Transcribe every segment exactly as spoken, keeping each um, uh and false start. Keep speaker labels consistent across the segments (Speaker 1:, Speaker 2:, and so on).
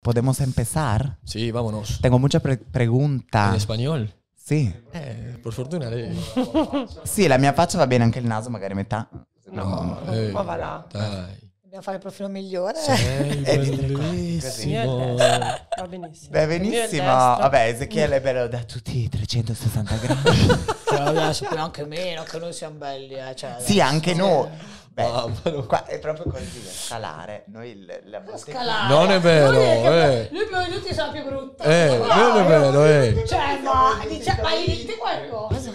Speaker 1: ¿podemos empezar?
Speaker 2: Sí, vámonos.
Speaker 1: Tengo mucha pre pregunta.
Speaker 2: ¿En español?
Speaker 1: Sì.
Speaker 2: Eh, per fortuna lei.
Speaker 1: Sì, la mia faccia va bene, anche il naso, magari metà.
Speaker 2: No, eh,
Speaker 3: ma va là.
Speaker 2: Dai.
Speaker 3: Dobbiamo fare il profilo migliore.
Speaker 2: Sei
Speaker 1: E di tre
Speaker 2: bellissimo.
Speaker 3: Va benissimo.
Speaker 1: Beh, benissimo. Vabbè, Ezechiele è bello da tutti i trecentosessanta gradi.
Speaker 3: Però sappiamo anche meno che noi siamo belli. Eh. Cioè,
Speaker 1: Sì, anche noi. Beh,
Speaker 2: Ah, ma no.
Speaker 1: qua è proprio così, scalare. Noi il- la volte
Speaker 3: Scalare.
Speaker 2: Non è vero,
Speaker 3: Lui è che-
Speaker 2: eh.
Speaker 3: Lui prima di tutti sa più brutto.
Speaker 2: Eh, non è vero, eh.
Speaker 3: Cioè, ma, dice, ma gli dite qualcosa?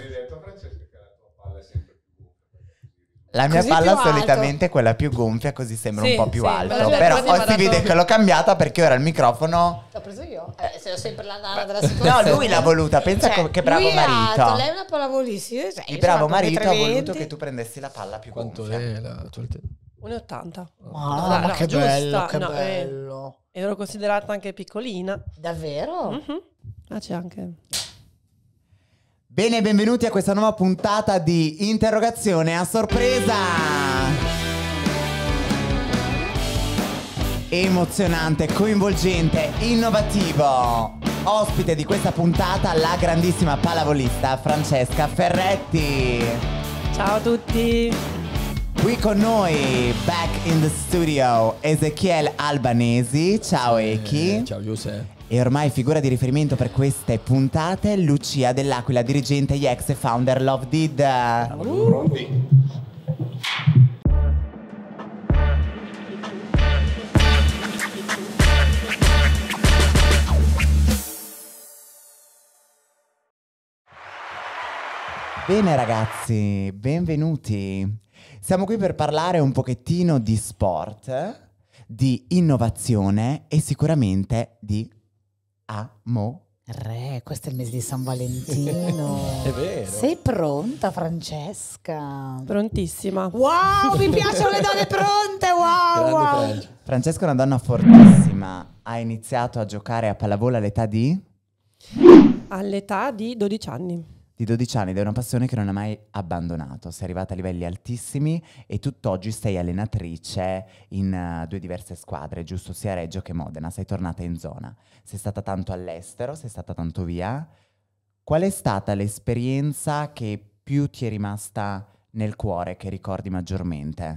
Speaker 1: La mia
Speaker 3: Così
Speaker 1: palla
Speaker 3: più alto.
Speaker 1: solitamente è quella più gonfia, così sembra
Speaker 3: Sì,
Speaker 1: un po' più
Speaker 3: sì,
Speaker 1: alto.
Speaker 3: ma la
Speaker 1: Però
Speaker 3: così
Speaker 1: poi
Speaker 3: mi ha
Speaker 1: si vede
Speaker 3: dato-
Speaker 1: che l'ho cambiata perché ora il microfono.
Speaker 3: L'ho preso io. Eh, se ho sempre la nana della
Speaker 1: No,
Speaker 3: situazione.
Speaker 1: lui l'ha voluta. Pensa
Speaker 3: Cioè,
Speaker 1: co- che bravo
Speaker 3: lui è
Speaker 1: marito.
Speaker 3: alto, lei è una pallavolissima. Cioè,
Speaker 1: Il
Speaker 3: io
Speaker 1: bravo
Speaker 3: sono alto
Speaker 1: marito ha
Speaker 3: uno e
Speaker 1: voluto
Speaker 3: venti.
Speaker 1: che tu prendessi la palla più
Speaker 2: Quanto
Speaker 1: gonfia.
Speaker 2: è la tua altezza?
Speaker 4: uno e ottanta.
Speaker 3: Ma,
Speaker 4: No,
Speaker 3: ma che
Speaker 4: giusta,
Speaker 3: bello, che
Speaker 4: no, eh.
Speaker 3: bello.
Speaker 4: Ero considerata anche piccolina.
Speaker 3: Davvero?
Speaker 4: Mhm. Ah, c'è anche.
Speaker 1: Bene, benvenuti a questa nuova puntata di Interrogazione a sorpresa. Emozionante, coinvolgente, innovativo. Ospite di questa puntata la grandissima pallavolista Francesca Ferretti.
Speaker 4: Ciao a tutti.
Speaker 1: Qui con noi, back in the studio, Ezechiele Albanesi. Ciao Eki.
Speaker 2: Eh, ciao Giuseppe.
Speaker 1: E ormai figura di riferimento per queste puntate, Lucia Dell'Aquila, dirigente I X e founder Love Did. Bene ragazzi, benvenuti. Siamo qui per parlare un pochettino di sport, di innovazione e sicuramente di amore.
Speaker 3: Re, questo è il mese di San Valentino.
Speaker 2: È vero.
Speaker 3: Sei pronta, Francesca?
Speaker 4: Prontissima.
Speaker 3: Wow, mi piacciono le donne pronte, wow,
Speaker 2: Grande
Speaker 3: wow.
Speaker 2: Francia.
Speaker 1: Francesca è una donna fortissima. Ha iniziato a giocare a pallavolo all'età di?
Speaker 4: All'età di dodici anni.
Speaker 1: Di dodici anni ed è una passione che non ha mai abbandonato. Sei arrivata a livelli altissimi e tutt'oggi sei allenatrice in uh, due diverse squadre, giusto? Sia Reggio che Modena. Sei tornata in zona. Sei stata tanto all'estero, sei stata tanto via. Qual è stata l'esperienza che più ti è rimasta nel cuore, che ricordi maggiormente?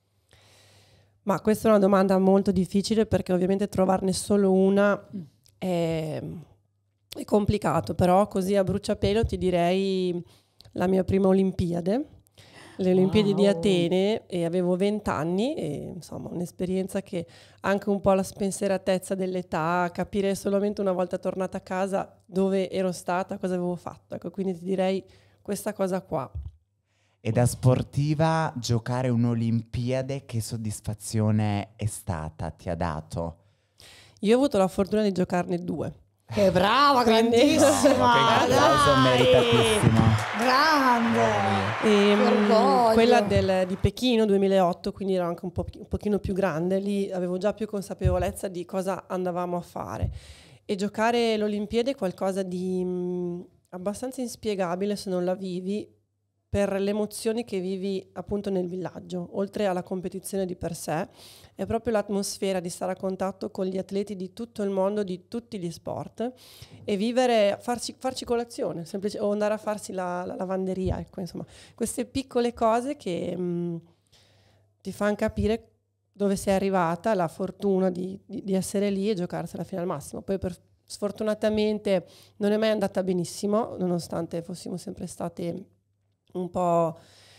Speaker 4: Ma questa è una domanda molto difficile perché ovviamente trovarne solo una è, è complicato, però così a bruciapelo ti direi la mia prima Olimpiade, le Olimpiadi di
Speaker 3: Wow.
Speaker 4: Atene, e avevo venti anni e insomma un'esperienza che anche un po' la spensieratezza dell'età, capire solamente una volta tornata a casa dove ero stata, cosa avevo fatto, ecco, quindi ti direi questa cosa qua.
Speaker 1: E da sportiva giocare un'Olimpiade, che soddisfazione è stata, ti ha dato?
Speaker 4: Io ho avuto la fortuna di giocarne due.
Speaker 3: Che brava,
Speaker 4: Quindi-
Speaker 3: grandissima.
Speaker 1: No, che applauso
Speaker 3: dai.
Speaker 1: meritatissimo.
Speaker 3: Grande.
Speaker 4: E,
Speaker 3: Che
Speaker 4: mm,
Speaker 3: orgoglio.
Speaker 4: quella del, di Pechino duemilaotto, quindi ero anche un, po', un pochino più grande, lì avevo già più consapevolezza di cosa andavamo a fare. E giocare l'Olimpiade è qualcosa di mm, abbastanza inspiegabile se non la vivi, per le emozioni che vivi appunto nel villaggio. Oltre alla competizione di per sé, è proprio l'atmosfera di stare a contatto con gli atleti di tutto il mondo, di tutti gli sport, e vivere, farci, farci colazione, semplice, o andare a farsi la, la lavanderia, ecco, insomma, queste piccole cose che mh, ti fanno capire dove sei arrivata, la fortuna di, di, di essere lì e giocarsela fino al massimo. Poi per, sfortunatamente non è mai andata benissimo, nonostante fossimo sempre state un po'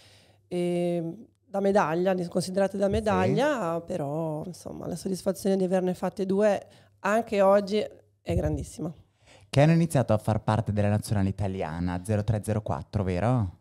Speaker 4: eh, da medaglia, considerate da medaglia, sì. Però insomma la soddisfazione di averne fatte due anche oggi è grandissima.
Speaker 1: Che hanno iniziato a far parte della nazionale italiana, zero tre zero quattro, vero?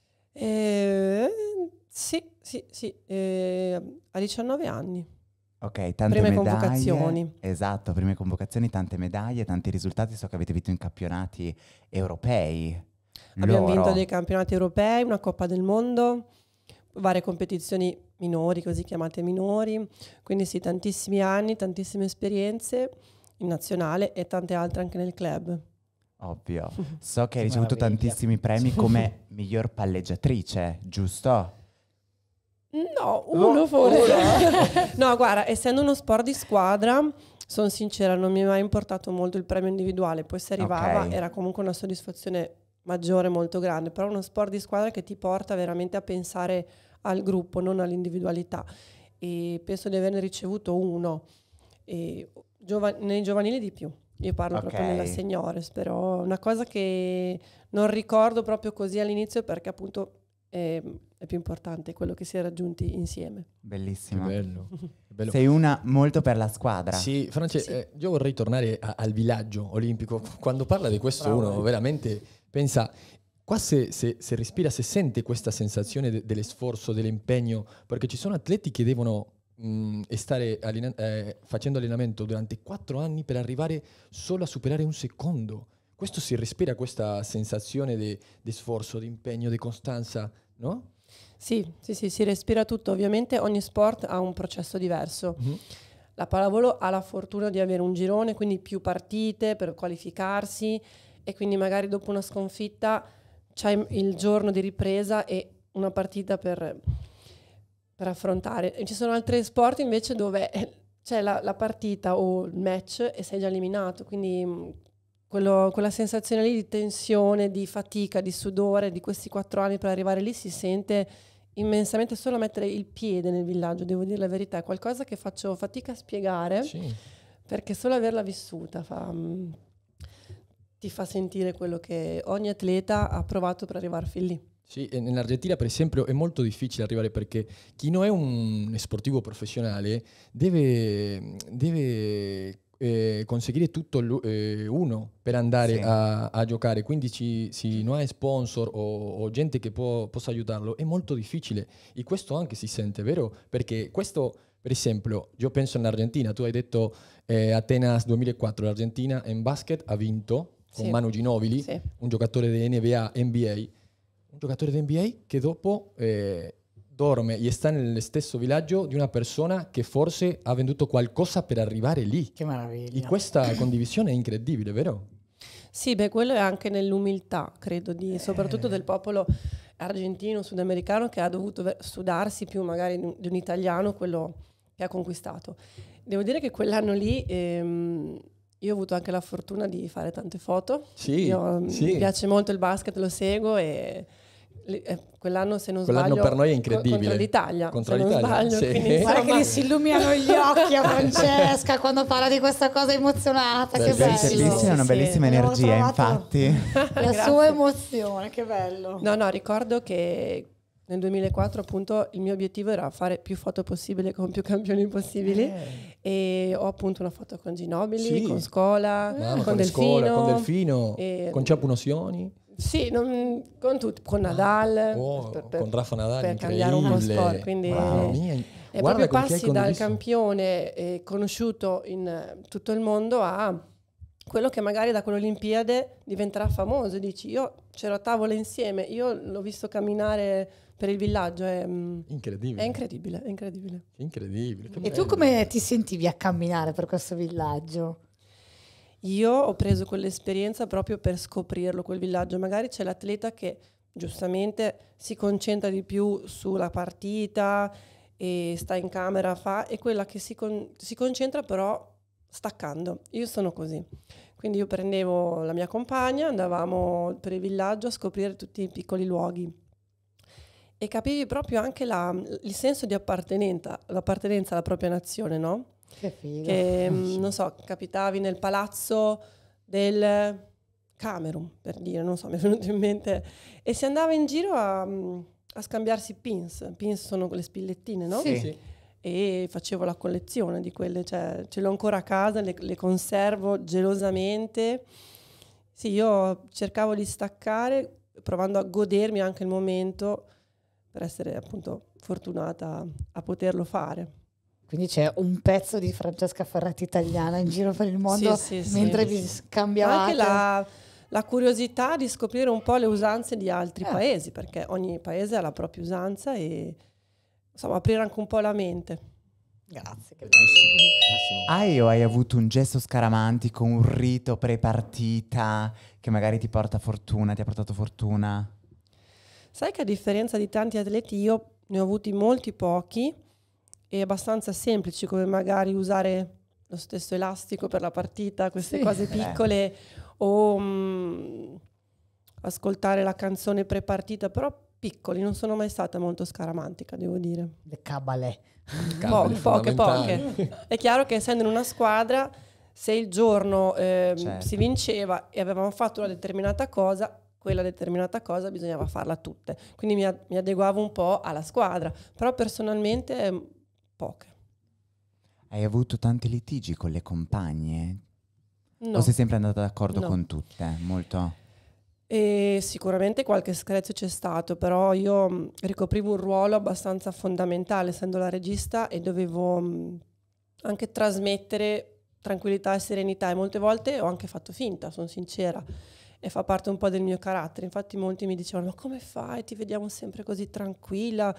Speaker 4: Eh, sì, sì, sì, eh, a diciannove anni.
Speaker 1: Ok, tante
Speaker 4: prime
Speaker 1: medaglie.
Speaker 4: Convocazioni.
Speaker 1: Esatto, prime convocazioni, tante medaglie, tanti risultati. So che avete vinto in campionati europei.
Speaker 4: Abbiamo
Speaker 1: Loro.
Speaker 4: vinto dei campionati europei, una Coppa del Mondo, varie competizioni minori, così chiamate minori. Quindi sì, tantissimi anni, tantissime esperienze in nazionale e tante altre anche nel club.
Speaker 1: Ovvio. So che hai ricevuto
Speaker 3: Meraviglia.
Speaker 1: tantissimi premi come miglior palleggiatrice, giusto?
Speaker 4: No, uno
Speaker 1: Oh,
Speaker 4: forse. No, guarda, essendo uno sport di squadra, sono sincera, non mi è mai importato molto il premio individuale, poi se arrivava
Speaker 1: Ok.
Speaker 4: era comunque una soddisfazione maggiore, molto grande, però è uno sport di squadra che ti porta veramente a pensare al gruppo, non all'individualità, e penso di averne ricevuto uno, e giova- nei giovanili di più. Io parlo
Speaker 1: Ok.
Speaker 4: proprio nella seniores, però una cosa che non ricordo proprio così all'inizio perché appunto è, è più importante quello che si è raggiunti insieme.
Speaker 2: Che
Speaker 1: Bellissimo.
Speaker 2: bello. Che bello.
Speaker 1: Sei una molto per la squadra.
Speaker 2: Sì, France,
Speaker 4: Sì.
Speaker 2: eh, io vorrei tornare a- al villaggio olimpico. Quando parla di questo
Speaker 3: Bravo,
Speaker 2: uno
Speaker 3: eh.
Speaker 2: veramente pensa, qua se, se- se respira, se sente questa sensazione de- dell'esforzo, dell'impegno, perché ci sono atleti che devono mh, stare allena- eh, facendo allenamento durante quattro anni per arrivare solo a superare un secondo. Questo si respira questa sensazione di sforzo, di impegno, di costanza, no?
Speaker 4: Sì, sì, sì, si respira tutto. Ovviamente ogni sport ha un processo diverso.
Speaker 2: Mhm.
Speaker 4: La pallavolo ha la fortuna di avere un girone, quindi più partite per qualificarsi, e quindi magari dopo una sconfitta c'hai il giorno di ripresa e una partita per, per affrontare. E ci sono altri sport invece dove eh, c'è la, la partita o il match e sei già eliminato, quindi mh, quello- quella sensazione lì di tensione, di fatica, di sudore di questi quattro anni per arrivare lì si sente immensamente. Solo a mettere il piede nel villaggio, devo dire la verità, è qualcosa che faccio fatica a spiegare,
Speaker 2: Sì.
Speaker 4: perché solo averla vissuta fa, mm, ti fa sentire quello che ogni atleta ha provato per arrivare fin lì.
Speaker 2: Sì, e nell'Argentina per esempio è molto difficile arrivare perché chi non è un sportivo professionale deve, deve eh, conseguire tutto lu- eh, uno per andare
Speaker 1: Sì.
Speaker 2: a, a giocare, quindi ci, si non ha sponsor o, o gente che può, possa aiutarlo, è molto difficile e questo anche si sente, vero? Perché questo, per esempio, io penso all'Argentina, tu hai detto eh, Atenas duemilaquattro, l'Argentina in basket ha vinto con
Speaker 4: Sì.
Speaker 2: Manu Ginobili,
Speaker 4: Sì.
Speaker 2: un giocatore di N B A, N B A, un giocatore di N B A che dopo eh, dorme e sta nello stesso villaggio di una persona che forse ha venduto qualcosa per arrivare lì.
Speaker 3: Che meraviglia.
Speaker 2: E questa condivisione è incredibile, vero?
Speaker 4: Sì, beh, quello è anche nell'umiltà, credo, di,
Speaker 2: Eh.
Speaker 4: soprattutto del popolo argentino, sudamericano, che ha dovuto ver- sudarsi più magari di un, di un italiano quello che ha conquistato. Devo dire che quell'anno lì ehm, io ho avuto anche la fortuna di fare tante foto.
Speaker 2: Sì,
Speaker 4: Io, mm,
Speaker 2: sì.
Speaker 4: Mi piace molto il basket, lo seguo e li- eh, quell'anno, se non
Speaker 2: Quell'anno
Speaker 4: sbaglio,
Speaker 2: per noi è
Speaker 4: co-
Speaker 2: incredibile.
Speaker 4: contro l'Italia,
Speaker 2: Contro
Speaker 4: se non
Speaker 2: l'Italia,
Speaker 4: sbaglio,
Speaker 2: sì.
Speaker 4: quindi,
Speaker 3: Guarda che
Speaker 4: insomma,
Speaker 3: gli si illuminano gli occhi a Francesca quando parla di questa cosa emozionata, che
Speaker 2: Bellissimo.
Speaker 3: bello.
Speaker 1: Bellissima, una
Speaker 4: Sì,
Speaker 1: bellissima
Speaker 3: sì. Abbiamo
Speaker 1: energia,
Speaker 3: trovato-
Speaker 1: infatti.
Speaker 3: La
Speaker 4: Grazie.
Speaker 3: sua emozione, che bello.
Speaker 4: No, no, ricordo che nel duemilaquattro appunto il mio obiettivo era fare più foto possibile con più campioni possibili
Speaker 2: Eh.
Speaker 4: e ho appunto una foto con Ginobili,
Speaker 2: Sì.
Speaker 4: con Scola,
Speaker 2: Mamma,
Speaker 4: con
Speaker 2: le
Speaker 4: Delfino,
Speaker 2: scuole, con Delfino,
Speaker 4: e-
Speaker 2: con Ciapo Nozioni,
Speaker 4: Sì, non- con tutti, con Nadal,
Speaker 2: oh,
Speaker 4: per, per-
Speaker 2: con Rafa Nadal,
Speaker 4: per cambiare un po'
Speaker 2: incredibile.
Speaker 4: sport, quindi
Speaker 2: Mamma mia.
Speaker 4: e
Speaker 2: Guarda
Speaker 4: proprio
Speaker 2: con chi hai
Speaker 4: passi dal
Speaker 2: condiviso.
Speaker 4: campione eh, conosciuto in eh, tutto il mondo a quello che magari da quell'Olimpiade diventerà famoso. Dici, io c'ero a tavola insieme, io l'ho visto camminare per il villaggio, è, mm,
Speaker 2: Incredibile.
Speaker 4: è incredibile, è incredibile.
Speaker 2: Incredibile. che
Speaker 3: E tu
Speaker 2: bello.
Speaker 3: come ti sentivi a camminare per questo villaggio?
Speaker 4: Io ho preso quell'esperienza proprio per scoprirlo, quel villaggio. Magari c'è l'atleta che giustamente si concentra di più sulla partita e sta in camera, fa, e quella che si, con- si concentra però staccando. Io sono così. Quindi io prendevo la mia compagna, andavamo per il villaggio a scoprire tutti i piccoli luoghi. E capivi proprio anche la- il senso di appartenenza, l'appartenenza alla propria nazione, no?
Speaker 3: Che figo.
Speaker 4: Che, mm, non so, capitavi nel palazzo del Camerun, per dire, non so, mi è venuto in mente, e si andava in giro a, mm, a scambiarsi pins. Pins sono quelle spillettine, no?
Speaker 3: Sì.
Speaker 2: Sì.
Speaker 4: E facevo la collezione di quelle, cioè ce l'ho ancora a casa, le, le conservo gelosamente. Sì, io cercavo di staccare, provando a godermi anche il momento per essere appunto fortunata a poterlo fare.
Speaker 3: Quindi c'è un pezzo di Francesca Ferretti italiana in giro per il mondo
Speaker 4: Sì, sì, sì.
Speaker 3: mentre vi
Speaker 4: Ma
Speaker 3: scambiavate.
Speaker 4: anche la, la curiosità di scoprire un po' le usanze di altri
Speaker 3: Eh.
Speaker 4: paesi, perché ogni paese ha la propria usanza e insomma aprire anche un po' la mente.
Speaker 3: Grazie, che bello.
Speaker 2: Bellissimo.
Speaker 1: Hai o hai avuto un gesto scaramantico, un rito pre-partita che magari ti porta fortuna, ti ha portato fortuna?
Speaker 4: Sai che a differenza di tanti atleti io ne ho avuti molti pochi e abbastanza semplici, come magari usare lo stesso elastico per la partita, queste
Speaker 3: Sì.
Speaker 4: cose piccole, o mh, ascoltare la canzone pre-partita, però piccoli, non sono mai stata molto scaramantica, devo dire.
Speaker 3: Le cabalè.
Speaker 2: Cavoli,
Speaker 4: Po- poche,
Speaker 2: fondamentali.
Speaker 4: poche. È chiaro che essendo in una squadra, se il giorno ehm,
Speaker 1: Certo.
Speaker 4: si vinceva e avevamo fatto una determinata cosa, quella determinata cosa bisognava farla tutte. Quindi mi, a- mi adeguavo un po' alla squadra, però personalmente ehm, poche.
Speaker 1: Hai avuto tanti litigi con le compagne?
Speaker 4: No.
Speaker 1: O sei sempre andata d'accordo
Speaker 4: No.
Speaker 1: con tutte? Molto?
Speaker 4: E sicuramente qualche screzio c'è stato, però io mh, ricoprivo un ruolo abbastanza fondamentale essendo la regista e dovevo mh, anche trasmettere tranquillità e serenità, e molte volte ho anche fatto finta, sono sincera, e fa parte un po' del mio carattere. Infatti molti mi dicevano: ma come fai? Ti vediamo sempre così tranquilla.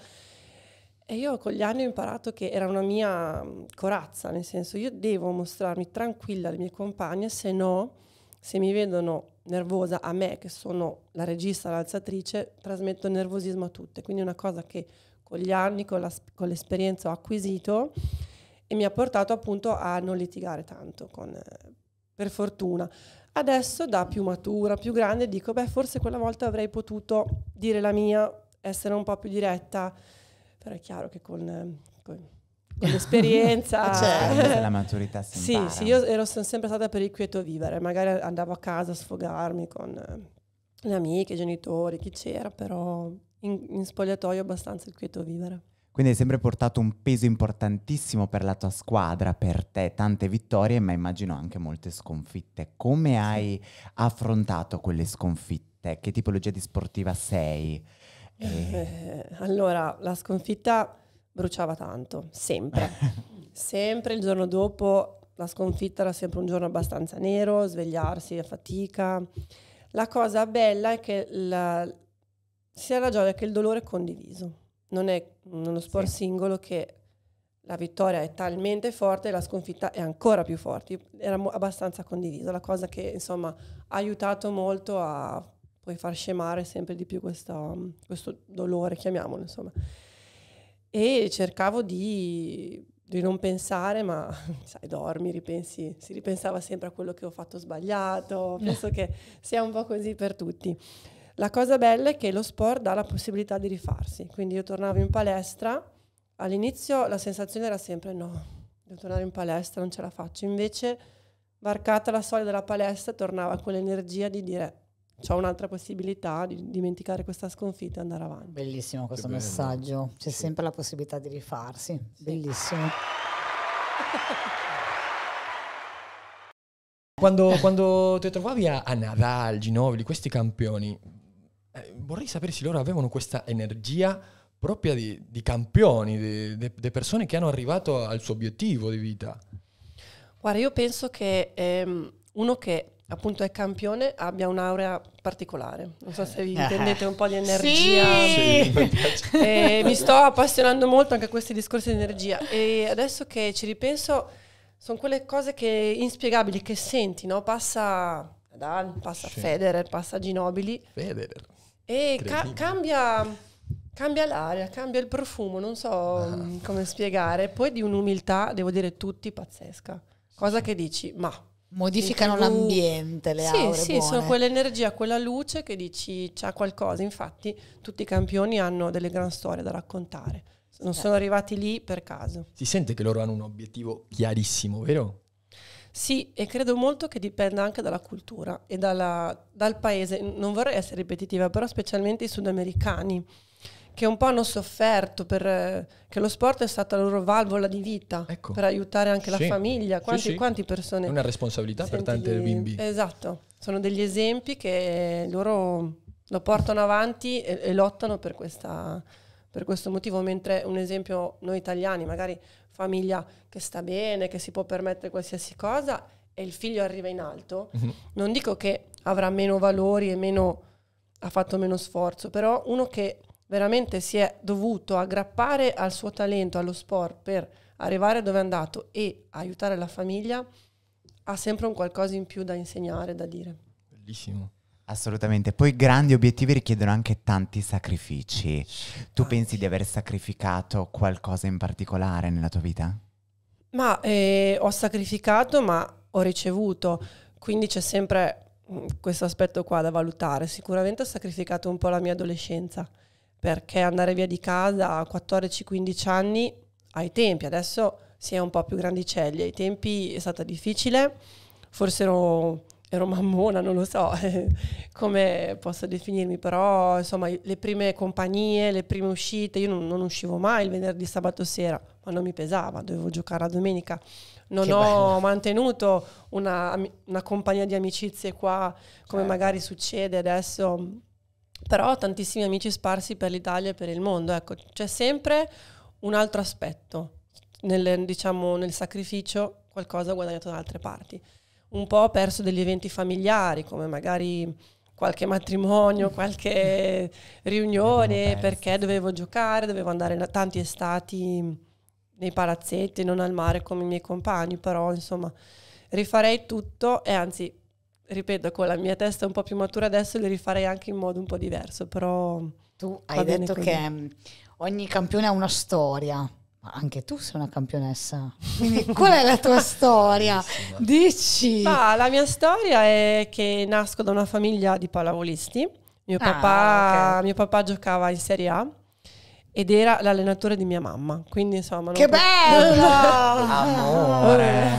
Speaker 4: E io con gli anni ho imparato che era una mia mh, corazza, nel senso, io devo mostrarmi tranquilla alle mie compagne, se no, se mi vedono nervosa a me, che sono la regista, l'alzatrice, trasmetto nervosismo a tutte. Quindi è una cosa che con gli anni, con, la, con l'esperienza ho acquisito e mi ha portato appunto a non litigare tanto, con, eh, per fortuna. Adesso, da più matura, più grande, dico, beh, forse quella volta avrei potuto dire la mia, essere un po' più diretta, però è chiaro che con, eh, con, con l'esperienza...
Speaker 3: Certo.
Speaker 1: La maturità si
Speaker 4: Sì,
Speaker 1: impara.
Speaker 4: sì, io ero sono sempre stata per il quieto vivere, magari andavo a casa a sfogarmi con eh, le amiche, i genitori, chi c'era, però in, in spogliatoio abbastanza il quieto vivere.
Speaker 1: Quindi hai sempre portato un peso importantissimo per la tua squadra, per te, tante vittorie, ma immagino anche molte sconfitte. Come hai affrontato quelle sconfitte? Che tipologia di sportiva sei? E...
Speaker 4: Eh, allora, la sconfitta bruciava tanto, sempre. Sempre il giorno dopo la sconfitta era sempre un giorno abbastanza nero, svegliarsi a fatica. La cosa bella è che la, sia la gioia che il dolore è condiviso. Non è uno sport
Speaker 1: Sì.
Speaker 4: singolo che la vittoria è talmente forte e la sconfitta è ancora più forte. Era mo- abbastanza condiviso, la cosa che insomma ha aiutato molto a poi far scemare sempre di più questo, questo dolore, chiamiamolo insomma. E cercavo di, di non pensare, ma sai, dormi, ripensi, si ripensava sempre a quello che ho fatto sbagliato. Penso che sia un po' così per tutti. La cosa bella è che lo sport dà la possibilità di rifarsi, quindi io tornavo in palestra, all'inizio la sensazione era sempre no, devo tornare in palestra, non ce la faccio, invece varcata la soglia della palestra tornava quell'energia di dire c'ho un'altra possibilità di dimenticare questa sconfitta e andare avanti.
Speaker 3: Bellissimo questo
Speaker 2: Che bello.
Speaker 3: messaggio. C'è
Speaker 2: Sì.
Speaker 3: sempre la possibilità di rifarsi. Bellissimo.
Speaker 2: Quando, quando ti trovavi a, a Nadal, Ginóbili, questi campioni, eh, vorrei sapere se loro avevano questa energia propria di, di campioni, di, di- di persone che hanno arrivato al suo obiettivo di vita.
Speaker 4: Guarda, io penso che ehm, uno che appunto è campione abbia un'aurea particolare. Non so se vi intendete un po' di energia.
Speaker 3: Sì!
Speaker 2: mi piace.
Speaker 4: E mi sto appassionando molto anche a questi discorsi di energia. E adesso che ci ripenso, sono quelle cose che inspiegabili che senti, no? Passa Nadal, passa
Speaker 2: Sì.
Speaker 4: Federer, passa Ginóbili
Speaker 2: Federer.
Speaker 4: e ca-
Speaker 2: Incredibile.
Speaker 4: cambia, cambia l'aria, cambia il profumo, non so
Speaker 2: Ah.
Speaker 4: mm, come spiegare. Poi di un'umiltà, devo dire, tutti pazzesca. Cosa che dici, ma...
Speaker 3: Modificano
Speaker 4: in tivù.
Speaker 3: l'ambiente, le
Speaker 4: sì,
Speaker 3: aure
Speaker 4: sì,
Speaker 3: buone.
Speaker 4: sono quell'energia, quella luce che dici c'ha qualcosa. Infatti tutti i campioni hanno delle gran storie da raccontare. Non sono arrivati lì per caso.
Speaker 2: Si sente che loro hanno un obiettivo chiarissimo, vero?
Speaker 4: Sì, e credo molto che dipenda anche dalla cultura e dalla- dal paese. Non vorrei essere ripetitiva, però specialmente i sudamericani, che un po' hanno sofferto per, eh, che lo sport è stata la loro valvola di vita,
Speaker 2: Ecco.
Speaker 4: per aiutare anche
Speaker 2: Sì.
Speaker 4: la famiglia.
Speaker 2: Sì,
Speaker 4: Quanti,
Speaker 2: sì.
Speaker 4: quanti persone...
Speaker 2: È una responsabilità per
Speaker 4: senti
Speaker 2: tante
Speaker 4: di-
Speaker 2: bimbi.
Speaker 4: Esatto, sono degli esempi che loro lo portano avanti e, e lottano per, questa, per questo motivo, mentre un esempio noi italiani, magari famiglia che sta bene, che si può permettere qualsiasi cosa e il figlio arriva in alto,
Speaker 2: Mhm.
Speaker 4: non dico che avrà meno valori e meno, ha fatto meno sforzo, però uno che veramente si è dovuto aggrappare al suo talento, allo sport per arrivare dove è andato e aiutare la famiglia, ha sempre un qualcosa in più da insegnare, da dire.
Speaker 2: Bellissimo.
Speaker 1: Assolutamente. Poi grandi obiettivi richiedono anche tanti sacrifici. Tu
Speaker 4: Tanti.
Speaker 1: pensi di aver sacrificato qualcosa in particolare nella tua vita?
Speaker 4: Ma eh, ho sacrificato, ma ho ricevuto, quindi c'è sempre mh, questo aspetto qua da valutare. Sicuramente ho sacrificato un po' la mia adolescenza, perché andare via di casa a quattordici quindici anni ai tempi, adesso si è un po' più grandicelli, ai tempi è stata difficile, forse ero, ero mammona, non lo so come posso definirmi, però insomma le prime compagnie, le prime uscite, io non, non uscivo mai il venerdì, sabato sera, ma non mi pesava, dovevo giocare la domenica. Non
Speaker 3: Che
Speaker 4: ho
Speaker 3: bello.
Speaker 4: mantenuto una, una compagnia di amicizie qua, come
Speaker 1: Certo.
Speaker 4: magari succede adesso, però ho tantissimi amici sparsi per l'Italia e per il mondo. Ecco, c'è sempre un altro aspetto nel, diciamo, nel sacrificio, qualcosa guadagnato da altre parti. Un po' ho perso degli eventi familiari, come magari qualche matrimonio, qualche riunione,
Speaker 1: Abbiamo perso.
Speaker 4: perché dovevo giocare, dovevo andare na- tanti estati nei palazzetti, non al mare come i miei compagni, però insomma rifarei tutto e anzi, ripeto, con la mia testa un po' più matura adesso li rifarei anche in modo un po' diverso, però
Speaker 3: Tu
Speaker 4: Va
Speaker 3: hai
Speaker 4: bene
Speaker 3: detto
Speaker 4: così.
Speaker 3: che mh, ogni campione ha una storia, ma anche tu sei una campionessa. Quindi qual è la tua storia? Dici.
Speaker 4: Ma la mia storia è che nasco da una famiglia di pallavolisti. Mio
Speaker 3: Ah,
Speaker 4: papà,
Speaker 3: ok.
Speaker 4: mio papà giocava in Serie A ed era l'allenatore di mia mamma. Quindi insomma, non
Speaker 3: Che
Speaker 4: po-
Speaker 3: bello!
Speaker 1: Amore.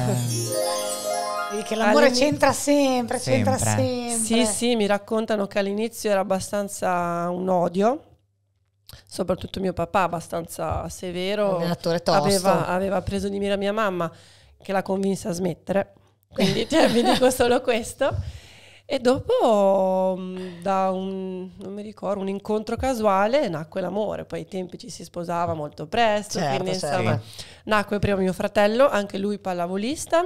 Speaker 3: Vedi che l'amore
Speaker 4: All'ini-
Speaker 3: c'entra sempre, c'entra
Speaker 1: Sempre.
Speaker 3: sempre.
Speaker 4: Sì, sì, mi raccontano che all'inizio era abbastanza un odio, soprattutto mio papà, abbastanza severo.
Speaker 3: Allenatore tosto.
Speaker 4: Aveva, aveva preso di mira mia mamma, che la convinse a smettere. Quindi cioè, vi dico solo questo. E dopo, mh, da un, non mi ricordo, un incontro casuale, nacque l'amore. Poi ai tempi ci si sposava molto presto,
Speaker 3: Certo,
Speaker 4: quindi
Speaker 3: certo.
Speaker 4: insomma, nacque prima mio fratello, anche lui pallavolista,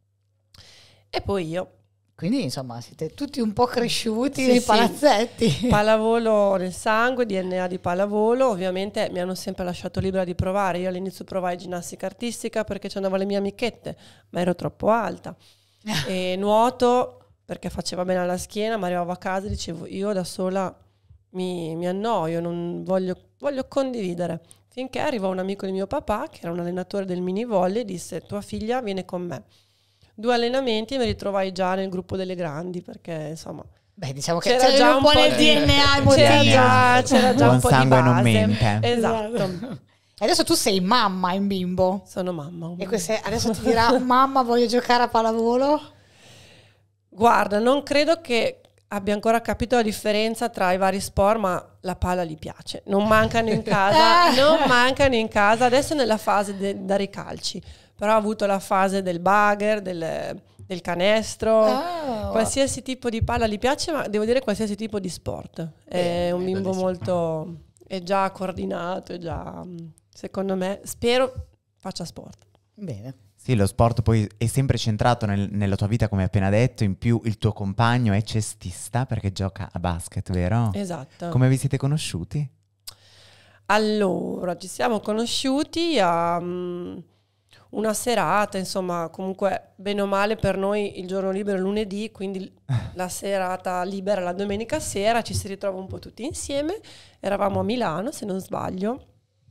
Speaker 4: e poi io.
Speaker 3: Quindi insomma siete tutti un po' cresciuti
Speaker 4: Sì,
Speaker 3: nei
Speaker 4: sì.
Speaker 3: palazzetti.
Speaker 4: Pallavolo nel sangue, D N A di pallavolo, ovviamente mi hanno sempre lasciato libera di provare. Io all'inizio provai ginnastica artistica perché ci andavo le mie amichette, ma ero troppo alta. E nuoto perché faceva bene alla schiena, ma arrivavo a casa e dicevo io da sola mi, mi annoio, non voglio, voglio condividere. Finché arrivò un amico di mio papà, che era un allenatore del mini volley, e disse tua figlia viene con me. Due allenamenti e mi ritrovai già nel gruppo delle grandi, perché insomma
Speaker 3: Beh, diciamo che
Speaker 4: c'era
Speaker 3: c'era
Speaker 4: già
Speaker 3: un po' nel
Speaker 4: di-
Speaker 3: D N A
Speaker 4: c'era
Speaker 3: emotivo.
Speaker 4: già, c'era già
Speaker 1: Buon
Speaker 4: un po'
Speaker 1: sangue
Speaker 4: di
Speaker 1: non
Speaker 4: base.
Speaker 1: mente.
Speaker 4: Esatto.
Speaker 3: E adesso tu sei mamma in bimbo.
Speaker 4: Sono mamma.
Speaker 3: E queste- adesso ti dirà mamma voglio giocare a pallavolo.
Speaker 4: Guarda, non credo che abbia ancora capito la differenza tra i vari sport, ma la palla gli piace. Non mancano in casa, non mancano in casa. Adesso è nella fase di dare i calci, però ha avuto la fase del bagger, del, del canestro.
Speaker 3: Ah.
Speaker 4: Qualsiasi tipo di palla gli piace, ma devo dire qualsiasi tipo di sport. È un bimbo molto... è già coordinato, è già... secondo me, spero faccia sport.
Speaker 3: Bene.
Speaker 1: Sì, lo sport poi è sempre centrato nel- nella tua vita, come hai appena detto, in più il tuo compagno è cestista perché gioca a basket, vero?
Speaker 4: Esatto.
Speaker 1: Come vi siete conosciuti?
Speaker 4: Allora, ci siamo conosciuti a mm, una serata, insomma, comunque bene o male per noi il giorno libero è lunedì, quindi la serata libera la domenica sera, ci si ritrova un po' tutti insieme. Eravamo a Milano, se non sbaglio,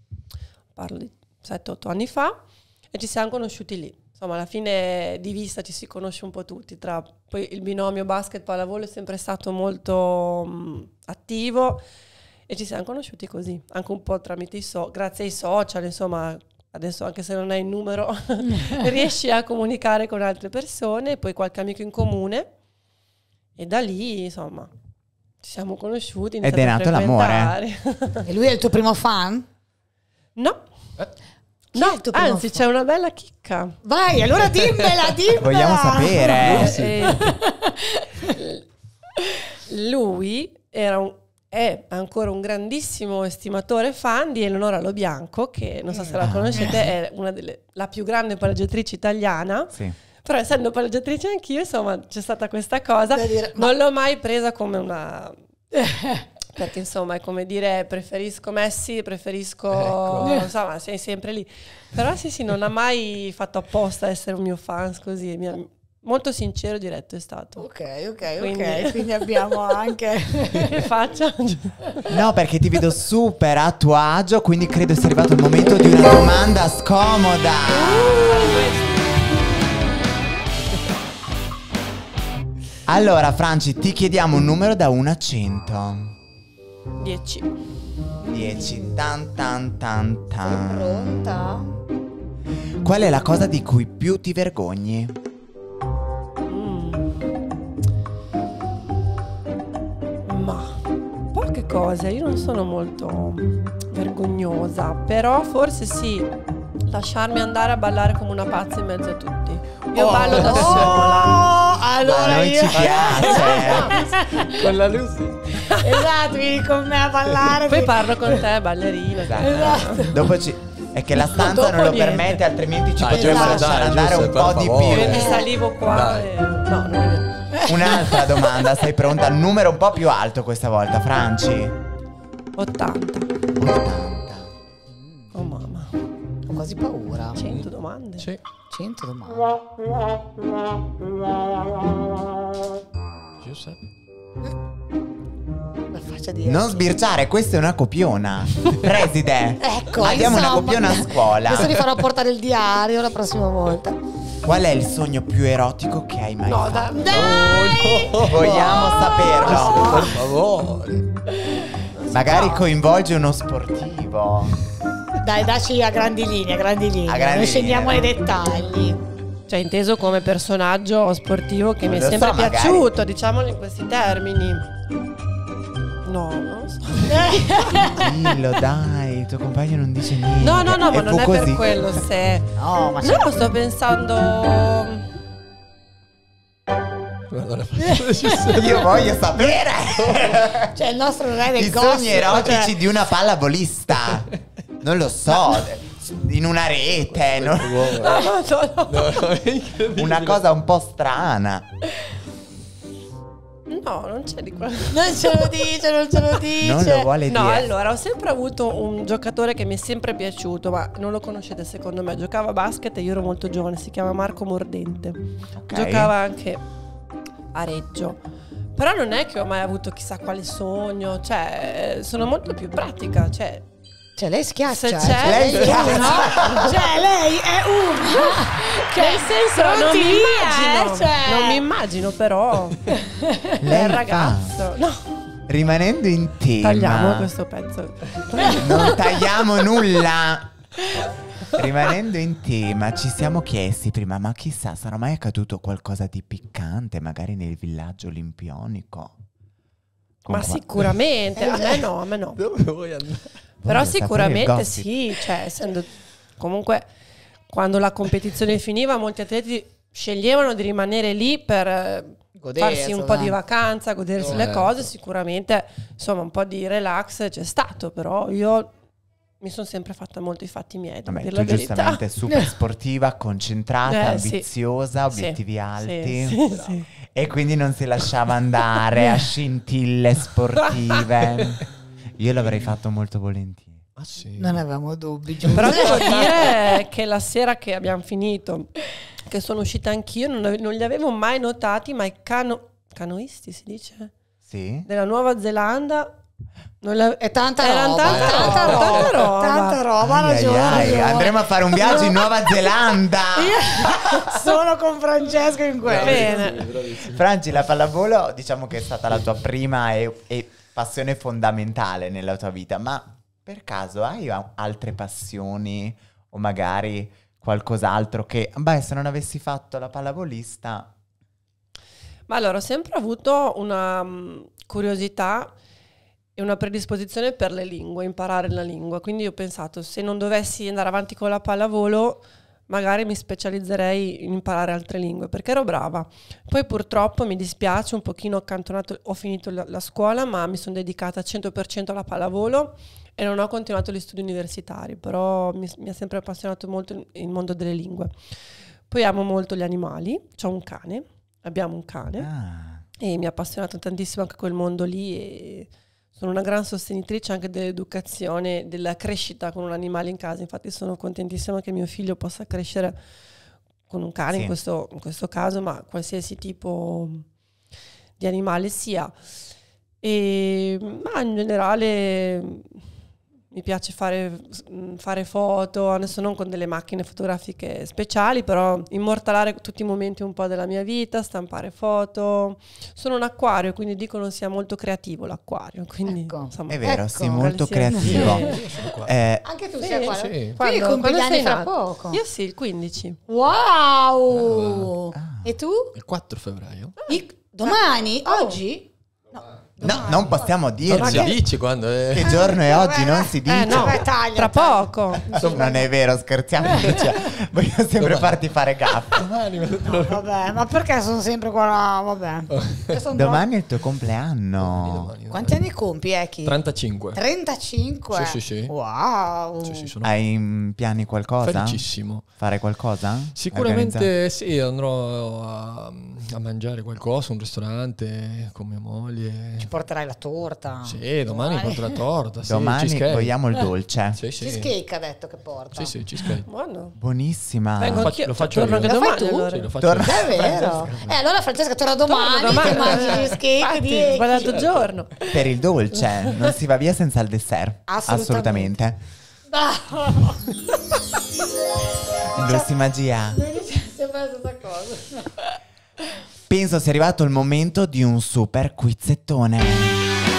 Speaker 4: parlo di sette otto anni fa, e ci siamo conosciuti lì. Insomma, alla fine di vista ci si conosce un po' tutti, tra poi il binomio basket-pallavolo è sempre stato molto mm, attivo e ci siamo conosciuti così, anche un po' tramite i so- grazie ai social, insomma, adesso anche se non hai il numero riesci a comunicare con altre persone, poi qualche amico in comune e da lì, insomma, ci siamo conosciuti.
Speaker 1: Ed è nato l'amore.
Speaker 3: E lui è il tuo primo fan?
Speaker 4: No.
Speaker 3: Chi è
Speaker 4: No,
Speaker 3: il tuo primo
Speaker 4: anzi
Speaker 3: fan?
Speaker 4: c'è una bella chicca.
Speaker 3: Vai, allora dimmela, dimmela.
Speaker 1: Vogliamo sapere.
Speaker 4: Eh, lui era un, è ancora un grandissimo estimatore fan di Eleonora Lo Bianco, che non so se la
Speaker 1: Ah.
Speaker 4: conoscete, è una delle, la più grande palleggiatrice italiana.
Speaker 1: Sì.
Speaker 4: Però essendo palleggiatrice anch'io, insomma, c'è stata questa cosa.
Speaker 3: Da dire, ma-
Speaker 4: Non l'ho mai presa come una... Perché insomma è come dire preferisco Messi, preferisco...
Speaker 2: Ecco.
Speaker 4: Insomma, sei sempre lì. Però sì, sì, non ha mai fatto apposta essere un mio fan così. Mi ha- molto sincero e diretto è stato.
Speaker 3: Ok, ok,
Speaker 4: Quindi-
Speaker 3: ok. Quindi abbiamo anche...
Speaker 4: Che faccia?
Speaker 1: No, perché ti vedo super a tuo agio, quindi credo sia arrivato il momento di una domanda scomoda. Allora, Franci, ti chiediamo un numero da uno a cento.
Speaker 4: dieci.
Speaker 1: dieci. Tan tan tan tan.
Speaker 3: Pronta?
Speaker 1: Qual è la cosa di cui più ti vergogni?
Speaker 4: Mm. Ma poche cose, io non sono molto vergognosa, però forse sì, lasciarmi andare a ballare come una pazza in mezzo a tutti. Io
Speaker 3: Oh.
Speaker 4: ballo da
Speaker 3: Oh,
Speaker 4: sola.
Speaker 3: allora
Speaker 1: A noi
Speaker 3: io...
Speaker 1: ci piace.
Speaker 2: Con la Lucy.
Speaker 3: Esatto, vieni con me a ballare.
Speaker 4: Poi
Speaker 3: che-
Speaker 4: parlo con te, ballerina.
Speaker 3: Esatto.
Speaker 1: Dopo ci... È che la stanza
Speaker 4: Dopo
Speaker 1: non lo
Speaker 4: niente.
Speaker 1: permette, altrimenti ci
Speaker 2: Dai,
Speaker 1: potremmo
Speaker 3: esatto.
Speaker 1: lasciare andare
Speaker 2: Giuseppe,
Speaker 1: un po'
Speaker 2: per
Speaker 1: di
Speaker 2: favore.
Speaker 4: Quindi
Speaker 1: più.
Speaker 4: salivo qua
Speaker 2: Dai.
Speaker 4: e... No, non è vero.
Speaker 1: Un'altra domanda, sei pronta? Un numero un po' più alto questa volta, Franci.
Speaker 4: ottanta.
Speaker 1: ottanta.
Speaker 4: Oh mamma.
Speaker 3: Ho quasi paura.
Speaker 4: cento domande.
Speaker 2: Sì.
Speaker 3: cento domande.
Speaker 2: Giuseppe.
Speaker 3: La faccia di
Speaker 1: Non sbirciare, questa è una copiona. Preside,
Speaker 3: Ecco,
Speaker 1: abbiamo una
Speaker 3: insomma,
Speaker 1: copiona a scuola.
Speaker 3: Adesso vi farò portare il diario la prossima volta.
Speaker 1: Qual è il sogno più erotico che hai mai
Speaker 4: No,
Speaker 1: fatto?
Speaker 4: dai.
Speaker 3: Dai!
Speaker 1: Vogliamo saperlo.
Speaker 2: Per favore.
Speaker 1: Magari coinvolge uno sportivo.
Speaker 3: Dai, dacci a grandi linee, a grandi linee.
Speaker 1: A grandi
Speaker 3: Noi scendiamo nei
Speaker 1: linee.
Speaker 3: dettagli.
Speaker 4: Cioè, inteso come personaggio sportivo che mi è
Speaker 1: Non lo
Speaker 4: sempre
Speaker 1: so, magari.
Speaker 4: piaciuto, diciamolo in questi termini. No, non lo so.
Speaker 1: Dillo, dai, il tuo compagno non dice niente.
Speaker 4: No, no, no, ma
Speaker 1: E
Speaker 4: non
Speaker 1: fu
Speaker 4: è
Speaker 1: così.
Speaker 4: per quello se...
Speaker 3: No, ma
Speaker 4: No, sto pensando...
Speaker 2: Guarda, la
Speaker 1: Io voglio sapere.
Speaker 3: Cioè, il nostro re del
Speaker 1: I
Speaker 3: gossip,
Speaker 1: sogni erotici
Speaker 3: cioè-
Speaker 1: di una pallavolista. Non lo so. In una rete. non-
Speaker 4: No, no, no.
Speaker 2: No, no, è incredibile.
Speaker 1: Una cosa un po' strana.
Speaker 4: No, non c'è di quello.
Speaker 3: Non ce lo dice, non ce lo dice.
Speaker 1: Non lo vuole
Speaker 4: No,
Speaker 1: dire.
Speaker 4: allora, ho sempre avuto un giocatore che mi è sempre piaciuto, ma non lo conoscete secondo me. Giocava a basket e io ero molto giovane, si chiama Marco Mordente.
Speaker 1: Ok.
Speaker 4: Giocava anche a Reggio. Però non è che ho mai avuto chissà quale sogno, cioè sono molto più pratica, cioè
Speaker 3: Cioè, lei schiaccia.
Speaker 4: se
Speaker 3: eh.
Speaker 4: c'è
Speaker 1: lei
Speaker 3: Lei è
Speaker 1: schiaccia.
Speaker 3: una. Cioè, lei è una. Cioè,
Speaker 4: nel senso non
Speaker 3: pronti
Speaker 4: mi
Speaker 3: via,
Speaker 4: immagino,
Speaker 3: eh, cioè.
Speaker 4: non mi immagino però
Speaker 1: Lei
Speaker 4: è il
Speaker 1: fa.
Speaker 4: ragazzo. No,
Speaker 1: Rimanendo in tema.
Speaker 4: tagliamo questo pezzo.
Speaker 1: Non tagliamo nulla. Rimanendo in tema, ci siamo chiesti prima, ma chissà, sarà mai accaduto qualcosa di piccante, magari nel villaggio olimpionico? Con
Speaker 4: Ma
Speaker 1: qua-
Speaker 4: sicuramente, a me no, a me no.
Speaker 2: Dove vuoi andare?
Speaker 4: Però
Speaker 1: Voglio sapere il
Speaker 4: sicuramente
Speaker 1: gossip.
Speaker 4: sì, cioè essendo comunque quando la competizione finiva molti atleti sceglievano di rimanere lì per eh,
Speaker 3: Godersela.
Speaker 4: farsi un po' di vacanza, godersi le
Speaker 2: Certo.
Speaker 4: cose, sicuramente insomma un po' di relax c'è stato, però io mi sono sempre fatta molto i fatti miei, devo
Speaker 1: Vabbè,
Speaker 4: dire
Speaker 1: tu
Speaker 4: la verità.
Speaker 1: giustamente super sportiva, concentrata,
Speaker 4: Eh, sì.
Speaker 1: ambiziosa,
Speaker 4: Sì,
Speaker 1: obiettivi alti.
Speaker 4: sì, sì, sì.
Speaker 1: E quindi non si lasciava andare a scintille sportive. Io l'avrei fatto molto volentieri.
Speaker 2: Ah sì.
Speaker 3: Non avevamo dubbi.
Speaker 4: Però devo dire che la sera che abbiamo finito, che sono uscita anch'io, non, ave- non li avevo mai notati, ma i cano- canoisti si dice?
Speaker 1: Sì?
Speaker 4: Della Nuova Zelanda non la-
Speaker 3: È tanta
Speaker 4: erano
Speaker 3: roba.
Speaker 4: tanta,
Speaker 3: tanta
Speaker 4: roba, tanta roba.
Speaker 3: Tanta roba, ha
Speaker 1: Ai,
Speaker 3: ragione.
Speaker 1: ai, ai,
Speaker 3: ragione.
Speaker 1: andremo a fare un viaggio in Nuova Zelanda.
Speaker 3: Io sono con Francesco in quello.
Speaker 4: Bene.
Speaker 1: Franci, la pallavolo diciamo che è stata la tua prima e, e passione fondamentale nella tua vita, ma per caso hai a- altre passioni o magari qualcos'altro che, beh, se non avessi fatto la pallavolista...
Speaker 4: Ma allora, ho sempre avuto una mh, curiosità e una predisposizione per le lingue, imparare la lingua. Quindi ho pensato, se non dovessi andare avanti con la pallavolo, magari mi specializzerei in imparare altre lingue, perché ero brava. Poi purtroppo mi dispiace, un pochino ho accantonato, ho finito la, la scuola, ma mi sono dedicata al cento per cento alla pallavolo e non ho continuato gli studi universitari, però mi, mi ha sempre appassionato molto il, il mondo delle lingue. Poi amo molto gli animali, ho un cane, abbiamo un cane.
Speaker 1: Ah,
Speaker 4: E mi ha appassionato tantissimo anche quel mondo lì e sono una gran sostenitrice anche dell'educazione, della crescita con un animale in casa. Infatti sono contentissima che mio figlio possa crescere con un cane
Speaker 1: Sì.
Speaker 4: in, questo, in questo caso, ma qualsiasi tipo di animale sia. E, ma in generale mi piace fare, fare foto, adesso non con delle macchine fotografiche speciali, però immortalare tutti i momenti un po' della mia vita, stampare foto. Sono un acquario, quindi dicono sia molto creativo l'acquario. Quindi,
Speaker 3: Ecco.
Speaker 4: insomma,
Speaker 1: È vero,
Speaker 3: Ecco.
Speaker 1: sì, molto
Speaker 4: Qualsiasi-
Speaker 1: creativo.
Speaker 4: Sì.
Speaker 1: Eh,
Speaker 3: Anche tu
Speaker 4: Sì,
Speaker 3: sei qua.
Speaker 2: sì.
Speaker 3: Quindi
Speaker 4: Quando-
Speaker 3: compi
Speaker 4: quando
Speaker 3: gli anni
Speaker 4: sei
Speaker 3: fra
Speaker 4: nato?
Speaker 3: poco.
Speaker 4: Io sì, il quindici.
Speaker 3: Wow!
Speaker 1: Ah.
Speaker 3: E tu?
Speaker 2: Il quattro febbraio.
Speaker 3: I- domani? Oggi?
Speaker 1: no, non possiamo
Speaker 2: Non
Speaker 1: dirlo.
Speaker 2: si dice quando è...
Speaker 1: Che giorno è oggi? Non si dice.
Speaker 4: Eh no,
Speaker 3: Vabbè, taglia,
Speaker 4: tra
Speaker 3: taglia.
Speaker 4: poco.
Speaker 1: Non è vero, scherziamo. Lucia. Voglio sempre
Speaker 2: Domani.
Speaker 1: farti fare gaffe.
Speaker 2: Domani,
Speaker 3: No, vabbè, ma perché sono sempre qua? là? Vabbè. Io son
Speaker 1: Domani è il tuo compleanno.
Speaker 2: domani.
Speaker 3: Quanti anni compi, Eki?
Speaker 2: trentacinque.
Speaker 3: trentacinque?
Speaker 2: Sì, sì, sì.
Speaker 3: Wow.
Speaker 2: Sì, sì, sono
Speaker 1: Hai in piani qualcosa?
Speaker 2: felicissimo.
Speaker 1: Fare qualcosa? Hai
Speaker 2: Sicuramente sì, andrò a, a mangiare qualcosa, un ristorante con mia moglie.
Speaker 3: Ci porterai la torta.
Speaker 2: Sì, domani porto la torta. Sì,
Speaker 1: Domani
Speaker 2: cheesecake.
Speaker 1: vogliamo il dolce.
Speaker 2: Sì, sì.
Speaker 3: Cheesecake ha detto che porta.
Speaker 2: Sì, sì, cheesecake.
Speaker 4: Buono.
Speaker 1: Buonissima.
Speaker 4: Vengo
Speaker 2: Lo
Speaker 4: anch'io.
Speaker 2: faccio- lo faccio
Speaker 4: Torno
Speaker 2: io.
Speaker 4: anche
Speaker 3: Lo fai
Speaker 4: domani
Speaker 3: tu?
Speaker 4: allora.
Speaker 2: Sì, lo faccio
Speaker 1: Torna-
Speaker 2: io.
Speaker 3: È vero. Eh, allora Francesca torna domani,
Speaker 4: Torno domani.
Speaker 3: ti mangi il cheesecake
Speaker 4: Infatti,
Speaker 3: di
Speaker 4: ho sbagliato giorno.
Speaker 1: Per il dolce, non si va via senza il dessert.
Speaker 3: Assolutamente.
Speaker 1: Assolutamente. Lucy Magia.
Speaker 3: Sembra la stessa cosa.
Speaker 1: Penso sia arrivato il momento di un super quizzettone.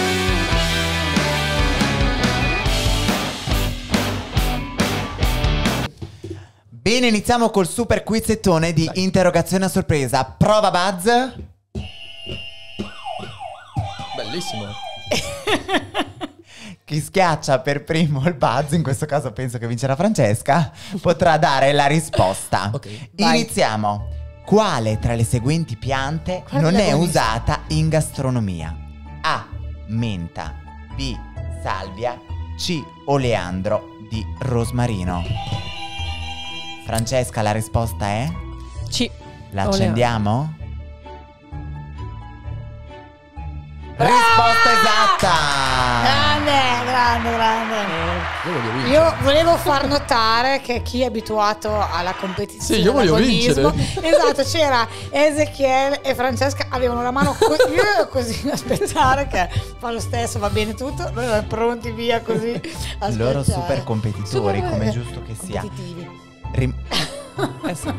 Speaker 1: Bene, iniziamo col super quizzettone di interrogazione a sorpresa. Prova Buzz.
Speaker 2: Bellissimo.
Speaker 1: Chi schiaccia per primo il buzz, in questo caso penso che vincerà Francesca, potrà dare la risposta.
Speaker 2: Ok.
Speaker 3: Vai.
Speaker 1: Iniziamo. Quale tra le seguenti piante
Speaker 3: Guarda
Speaker 1: non è
Speaker 3: come-
Speaker 1: usata in gastronomia? A. Menta. B. Salvia. C. Oleandro. D. Rosmarino. Francesca, la risposta è?
Speaker 4: C.
Speaker 1: La
Speaker 4: Oleandro.
Speaker 1: accendiamo? Risposta esatta!
Speaker 3: Grande, grande, grande.
Speaker 2: Io voglio vincere.
Speaker 3: Io volevo far notare che chi è abituato alla competizione,
Speaker 2: Sì, io voglio
Speaker 3: all'agonismo-
Speaker 2: vincere.
Speaker 3: esatto, c'era Ezechiel e Francesca, avevano la mano co- io ero così a aspettare che fa lo stesso, va bene tutto, noi eravamo pronti via così a
Speaker 1: Loro
Speaker 3: aspettare.
Speaker 1: super competitori,
Speaker 3: Super-
Speaker 1: come è giusto che sia.
Speaker 3: competitivi.
Speaker 1: Rim-
Speaker 4: Eh sì.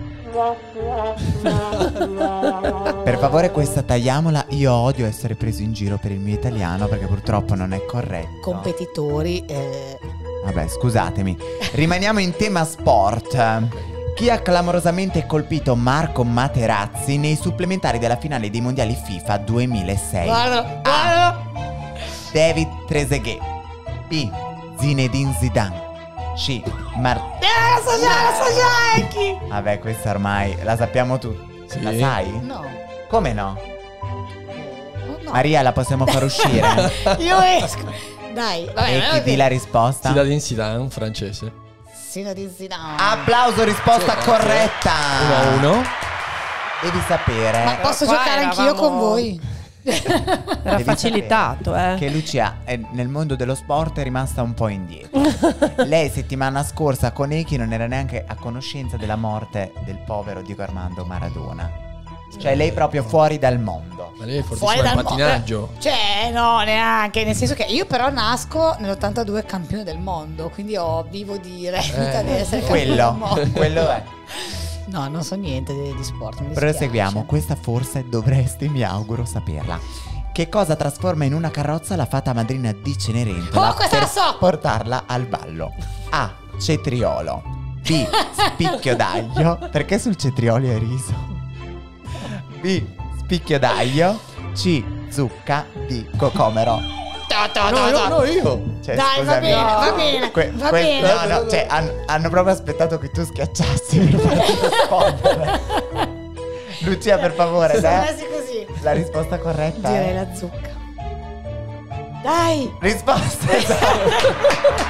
Speaker 1: per favore, questa tagliamola. Io odio essere preso in giro per il mio italiano perché purtroppo non è corretto.
Speaker 3: Competitori, eh,
Speaker 1: Vabbè, scusatemi. Rimaniamo in tema sport. Chi ha clamorosamente colpito Marco Materazzi nei supplementari della finale dei mondiali FIFA duemilasei?
Speaker 3: guarda, guarda.
Speaker 1: David Trezeguet. B. Zinedine Zidane. C. Mar...
Speaker 3: Eh, la so già, la so già, Eki.
Speaker 1: Vabbè, questa ormai la sappiamo tutti.
Speaker 2: Sì.
Speaker 1: La sai?
Speaker 3: No.
Speaker 1: Come no?
Speaker 3: No.
Speaker 1: Maria, la possiamo far uscire?
Speaker 3: Io esco. Dai, vabbè,
Speaker 1: E chi di la risposta?
Speaker 2: Si dà di Zidane, francese.
Speaker 3: Sino di Zidane.
Speaker 1: Applauso, risposta
Speaker 2: Sì,
Speaker 1: corretta.
Speaker 2: uno a uno.
Speaker 1: Devi sapere
Speaker 3: Ma posso
Speaker 4: qua
Speaker 3: giocare anch'io
Speaker 4: eravamo-
Speaker 3: con voi?
Speaker 4: Era
Speaker 1: Devi
Speaker 4: facilitato,
Speaker 1: sapere
Speaker 4: eh.
Speaker 1: che Lucia è- nel mondo dello sport è rimasta un po' indietro. Lei settimana scorsa con Eki non era neanche a conoscenza della morte del povero Diego Armando Maradona. Cioè lei è proprio fuori dal mondo.
Speaker 2: Ma lei è
Speaker 3: Fuori
Speaker 2: fortissima
Speaker 3: dal
Speaker 2: in pattinaggio.
Speaker 3: Cioè, no, neanche. Nel senso che io però nasco nell'ottantadue campione del mondo, quindi ho vivo di reputa
Speaker 2: Eh,
Speaker 3: di essere campione del
Speaker 1: Quello,
Speaker 3: mondo.
Speaker 1: quello è.
Speaker 3: No, non so niente di, di sport. mi
Speaker 1: Proseguiamo,
Speaker 3: dispiace.
Speaker 1: questa forse dovresti, mi auguro, saperla. Che cosa trasforma in una carrozza la fata madrina di Cenerentola
Speaker 3: Oh, questa
Speaker 1: per
Speaker 3: la so!
Speaker 1: portarla al ballo? A. Cetriolo. B. Spicchio d'aglio. Perché sul cetriolo hai riso? B. Spicchio d'aglio. C. Zucca. D. Cocomero.
Speaker 3: To, to, to,
Speaker 2: No,
Speaker 3: to.
Speaker 2: no, no, io.
Speaker 1: Cioè,
Speaker 3: Dai, va
Speaker 1: scusami.
Speaker 3: bene, va bene,
Speaker 1: Que-
Speaker 3: va
Speaker 1: que-
Speaker 3: bene.
Speaker 1: No, no, cioè, hanno, hanno proprio aspettato che tu schiacciassi per farti rispondere. Lucia, per favore,
Speaker 3: Sono
Speaker 1: dai.
Speaker 3: messi così.
Speaker 1: La risposta corretta
Speaker 3: Direi
Speaker 1: è...
Speaker 3: la zucca. Dai!
Speaker 1: Risposta esatta.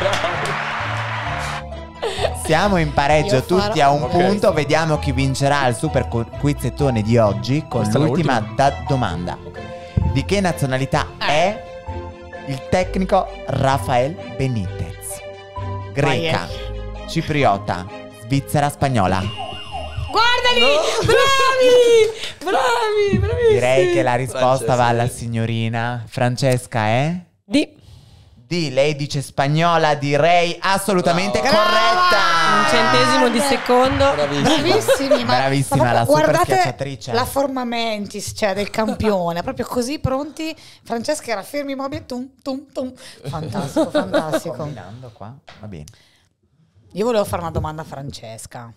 Speaker 1: Siamo in pareggio
Speaker 3: Io farò-
Speaker 1: tutti a un
Speaker 2: Ok.
Speaker 1: punto. Vediamo chi vincerà il super cu- quizzettone di oggi con
Speaker 2: Questa è
Speaker 1: l'ultima
Speaker 2: l'ultima?
Speaker 1: da- domanda. Di che nazionalità è il tecnico Rafael Benitez? Greca, cipriota, svizzera, spagnola.
Speaker 3: Guardali! Bravi! Bravi! Bravissimi!
Speaker 1: Direi che la risposta
Speaker 2: Francesca.
Speaker 1: va alla signorina Francesca è
Speaker 4: D.
Speaker 1: D. di lei dice spagnola, direi assolutamente
Speaker 2: Brava.
Speaker 1: corretta.
Speaker 4: Un centesimo di secondo.
Speaker 2: Bravissima.
Speaker 3: Bravissimi, ma,
Speaker 1: Bravissima,
Speaker 3: ma
Speaker 1: la
Speaker 3: proprio
Speaker 1: super
Speaker 3: guardate
Speaker 1: schiacciatrice.
Speaker 3: la forma mentis, cioè del campione, proprio così pronti. Francesca era fermi immobile, tum tum tum. Fantastico, fantastico.
Speaker 1: Combinando qua, va bene.
Speaker 3: Io volevo fare una domanda a Francesca.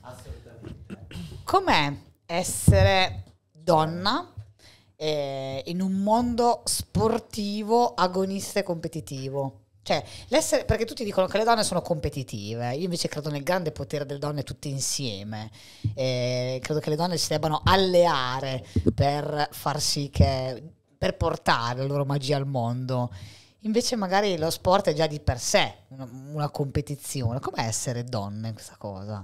Speaker 3: Com'è essere donna eh, in un mondo sportivo, agonista e competitivo? Cioè, l'essere, perché tutti dicono che le donne sono competitive, io invece credo nel grande potere delle donne tutte insieme. Eh, credo che le donne si debbano alleare per far sì che, per portare la loro magia al mondo. Invece magari lo sport è già di per sé una, una competizione. Com'è essere donna in questa cosa?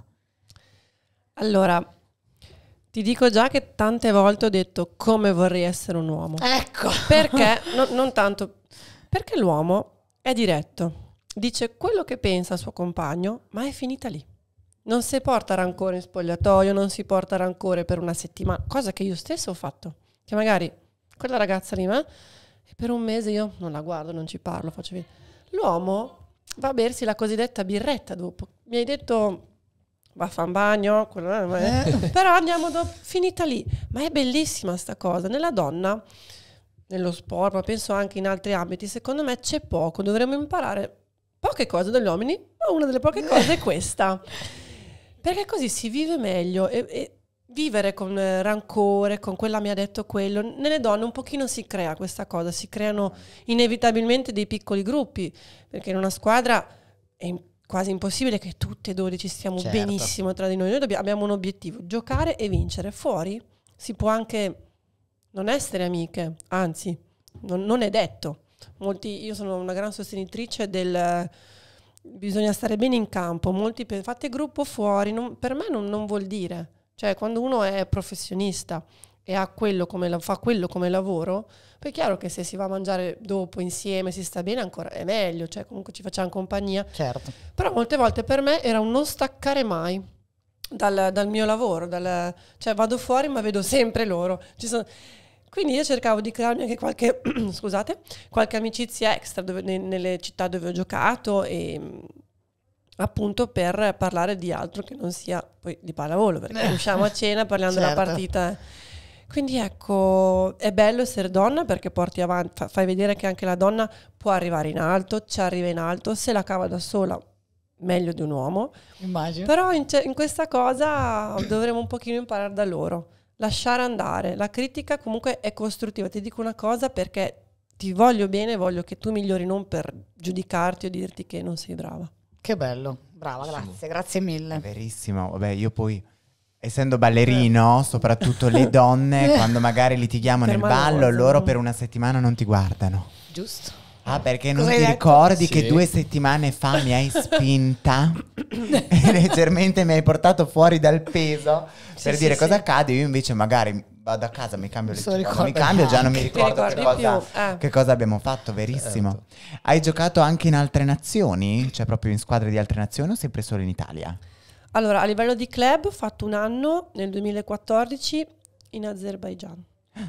Speaker 4: Allora, ti dico già che tante volte ho detto come vorrei essere un uomo.
Speaker 3: Ecco.
Speaker 4: Perché? No, non tanto. Perché l'uomo è diretto. Dice quello che pensa al suo compagno, ma è finita lì. Non si porta rancore in spogliatoio, non si porta rancore per una settimana. Cosa che io stesso ho fatto. Che magari quella ragazza lì, ma... e per un mese io non la guardo, non ci parlo, faccio via. L'uomo va a bersi la cosiddetta birretta dopo. Mi hai detto... va a fare un bagno, quello, eh. Però andiamo dopo, finita lì. Ma è bellissima sta cosa. Nella donna, nello sport, ma penso anche in altri ambiti, secondo me c'è poco. Dovremmo imparare poche cose dagli uomini, ma una delle poche cose è questa. Perché così si vive meglio e, e vivere con eh, rancore, con quella mi ha detto quello. Nelle donne un pochino si crea questa cosa, si creano inevitabilmente dei piccoli gruppi, perché in una squadra è importante, quasi impossibile che tutte e dodici stiamo
Speaker 3: Certo.
Speaker 4: benissimo tra di noi. Noi dobbiamo, abbiamo un obiettivo, giocare e vincere. Fuori si può anche non essere amiche, anzi, non, non è detto. Molti, io sono una gran sostenitrice del bisogna stare bene in campo. Molti pe- fate gruppo fuori, non, per me non, non vuol dire. Cioè, quando uno è professionista e ha quello come la, fa quello come lavoro, poi è chiaro che se si va a mangiare dopo insieme, si sta bene, ancora è meglio, cioè comunque ci facciamo compagnia.
Speaker 3: Certo.
Speaker 4: Però molte volte per me era un non staccare mai dal, dal mio lavoro, dal, cioè vado fuori ma vedo sempre loro. Ci sono... Quindi io cercavo di crearmi anche qualche, scusate, qualche amicizia extra dove, ne, nelle città dove ho giocato e appunto per parlare di altro che non sia poi di pallavolo, perché usciamo a cena parlando
Speaker 3: Certo.
Speaker 4: della partita. Quindi ecco, è bello essere donna perché porti avanti, fa, fai vedere che anche la donna può arrivare in alto, ci arriva in alto, se la cava da sola meglio di un uomo.
Speaker 3: Immagino.
Speaker 4: Però in, ce- in questa cosa dovremo un pochino imparare da loro, lasciare andare. La critica comunque è costruttiva, ti dico una cosa perché ti voglio bene, voglio che tu migliori, non per giudicarti o dirti che non sei brava.
Speaker 3: Che bello. Brava, grazie, grazie mille.
Speaker 1: Verissimo. Vabbè, io poi, essendo ballerino, soprattutto le donne, quando magari litighiamo
Speaker 4: Per
Speaker 1: nel
Speaker 4: maloso,
Speaker 1: ballo, loro
Speaker 4: no?
Speaker 1: per una settimana non ti guardano.
Speaker 3: Giusto.
Speaker 1: Ah, perché non
Speaker 3: Cosa
Speaker 1: ti
Speaker 3: hai detto?
Speaker 1: ricordi
Speaker 2: Sì.
Speaker 1: che due settimane fa mi hai spinta e leggermente mi hai portato fuori dal peso
Speaker 4: Sì,
Speaker 1: per
Speaker 4: sì,
Speaker 1: dire
Speaker 4: sì.
Speaker 1: cosa accade? Io invece magari vado a casa, mi cambio le
Speaker 3: Se lo
Speaker 1: quando mi
Speaker 3: ricorda
Speaker 1: cambio già non mi
Speaker 3: neanche.
Speaker 1: ricordo che
Speaker 4: ricordi
Speaker 1: cosa,
Speaker 4: più, eh.
Speaker 1: che cosa abbiamo fatto, verissimo. Hai giocato anche in altre nazioni? Cioè proprio in squadre di altre nazioni o sempre solo in Italia?
Speaker 4: Allora, a livello di club ho fatto un anno nel duemilaquattordici in Azerbaigian.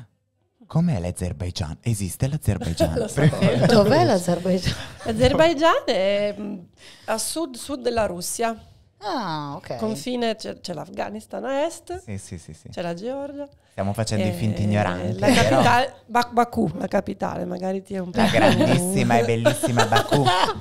Speaker 1: Com'è l'Azerbaigian? Esiste l'Azerbaigian?
Speaker 4: Lo sapevo.
Speaker 3: Dov'è l'Azerbaigian?
Speaker 4: L'Azerbaigian è mh, a sud-sud della Russia.
Speaker 3: Ah, ok.
Speaker 4: Confine c'è, c'è l'Afghanistan a est,
Speaker 1: Sì, sì, sì, sì.
Speaker 4: c'è la Georgia.
Speaker 1: Stiamo facendo i
Speaker 4: Eh,
Speaker 1: finti ignoranti.
Speaker 4: La
Speaker 1: però
Speaker 4: capitale, Ba- Baku, la capitale, magari ti è un po'
Speaker 1: La
Speaker 4: più-
Speaker 1: grandissima e bellissima Baku.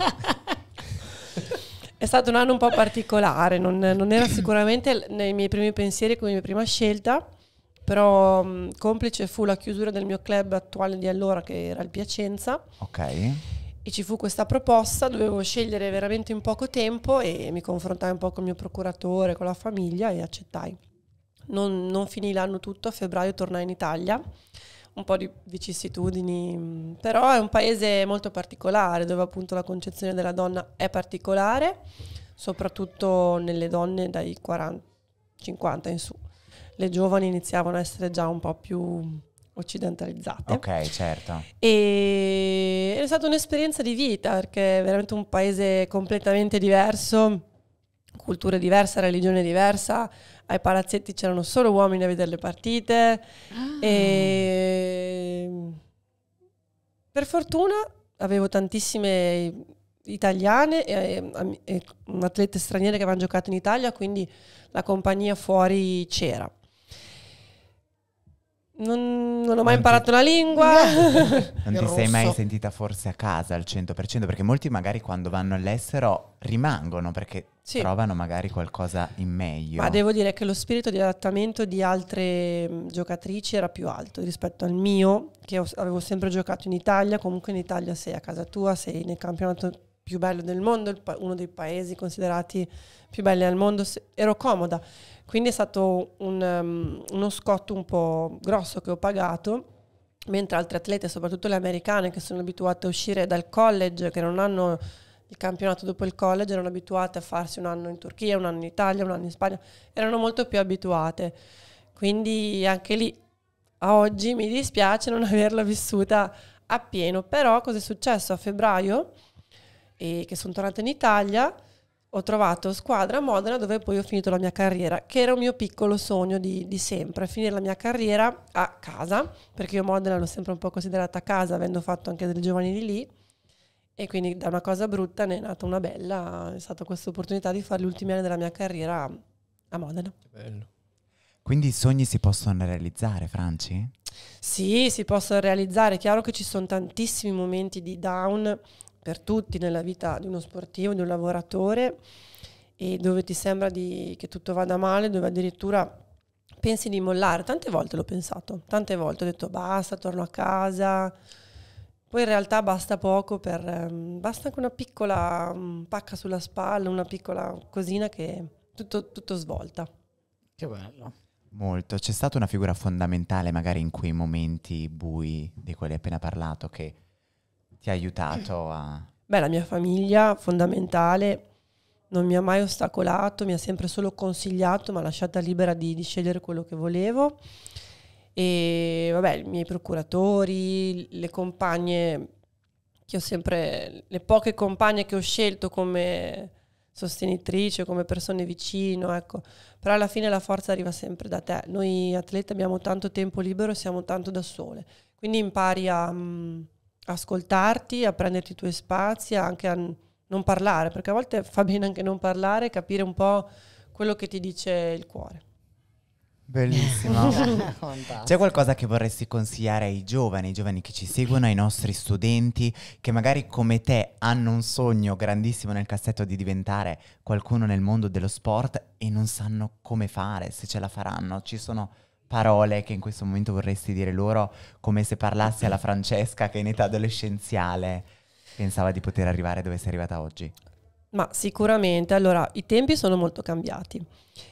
Speaker 4: È stato un anno un po' particolare, non, non era sicuramente nei miei primi pensieri come mia prima scelta, però mh, complice fu la chiusura del mio club attuale di allora, che era il Piacenza,
Speaker 1: Ok.
Speaker 4: e ci fu questa proposta, dovevo scegliere veramente in poco tempo e mi confrontai un po' con il mio procuratore, con la famiglia e accettai. Non, non finì l'anno tutto, a febbraio tornai in Italia, un po' di vicissitudini, mh, però è un paese molto particolare dove appunto la concezione della donna è particolare, soprattutto nelle donne dai quaranta cinquanta in su. Le giovani iniziavano a essere già un po' più occidentalizzate.
Speaker 1: Ok, certo.
Speaker 4: E è stata un'esperienza di vita perché è veramente un paese completamente diverso, culture diverse, religione diversa. Ai palazzetti c'erano solo uomini a vedere le partite
Speaker 3: Ah.
Speaker 4: e per fortuna avevo tantissime italiane e, e, e atlete straniere che avevano giocato in Italia, quindi la compagnia fuori c'era. Non, non ho mai
Speaker 1: Non
Speaker 4: imparato
Speaker 1: ti-
Speaker 4: la lingua.
Speaker 1: Non
Speaker 3: Il
Speaker 1: ti sei mai
Speaker 3: rosso.
Speaker 1: sentita forse a casa al cento per cento? Perché molti magari quando vanno all'estero rimangono perché
Speaker 4: Sì.
Speaker 1: trovano magari qualcosa in meglio.
Speaker 4: Ma devo dire che lo spirito di adattamento di altre mh, giocatrici era più alto rispetto al mio, che ho- avevo sempre giocato in Italia. Comunque in Italia sei a casa tua, sei nel campionato più bello del mondo, il pa- uno dei paesi considerati più belli al mondo. se- Ero comoda. Quindi è stato un, um, uno scotto un po' grosso che ho pagato, mentre altre atlete, soprattutto le americane, che sono abituate a uscire dal college, che non hanno il campionato dopo il college, erano abituate a farsi un anno in Turchia, un anno in Italia, un anno in Spagna, erano molto più abituate. Quindi anche lì, a oggi, mi dispiace non averla vissuta appieno. Però cosa è successo? A febbraio, e che sono tornata in Italia, ho trovato squadra a Modena, dove poi ho finito la mia carriera, che era un mio piccolo sogno di, di sempre, finire la mia carriera a casa, perché io Modena l'ho sempre un po' considerata a casa, avendo fatto anche delle giovanili lì, e quindi da una cosa brutta ne è nata una bella. È stata questa opportunità di fare gli ultimi anni della mia carriera a Modena.
Speaker 2: Che bello.
Speaker 1: Quindi i sogni si possono realizzare, Franci?
Speaker 4: Sì, si possono realizzare. È chiaro che ci sono tantissimi momenti di down per tutti nella vita di uno sportivo, di un lavoratore, e dove ti sembra di, che tutto vada male, dove addirittura pensi di mollare. Tante volte l'ho pensato, tante volte ho detto basta, torno a casa. Poi in realtà basta poco, per ehm, basta anche una piccola um, pacca sulla spalla, una piccola cosina che tutto, tutto svolta.
Speaker 3: Che bello.
Speaker 1: Molto. C'è stata una figura fondamentale magari in quei momenti bui di cui hai appena parlato che ti ha aiutato a...
Speaker 4: Beh, la mia famiglia, fondamentale, non mi ha mai ostacolato, mi ha sempre solo consigliato, mi ha lasciata libera di, di scegliere quello che volevo. E vabbè, i miei procuratori, le compagne che ho sempre, le poche compagne che ho scelto come sostenitrice, come persone vicino, ecco. Però alla fine la forza arriva sempre da te. Noi atleti abbiamo tanto tempo libero e siamo tanto da sole. Quindi impari a um, ascoltarti, a prenderti i tuoi spazi, anche a n- non parlare, perché a volte fa bene anche non parlare, capire un po' quello che ti dice il cuore.
Speaker 1: Bellissimo.
Speaker 3: Fantastico.
Speaker 1: C'è qualcosa che vorresti consigliare ai giovani, ai giovani che ci seguono, ai nostri studenti, che magari come te hanno un sogno grandissimo nel cassetto di diventare qualcuno nel mondo dello sport e non sanno come fare, se ce la faranno? Ci sono parole che in questo momento vorresti dire loro, come se parlassi alla Francesca che in età adolescenziale pensava di poter arrivare dove sei arrivata oggi?
Speaker 4: Ma sicuramente, allora, i tempi sono molto cambiati.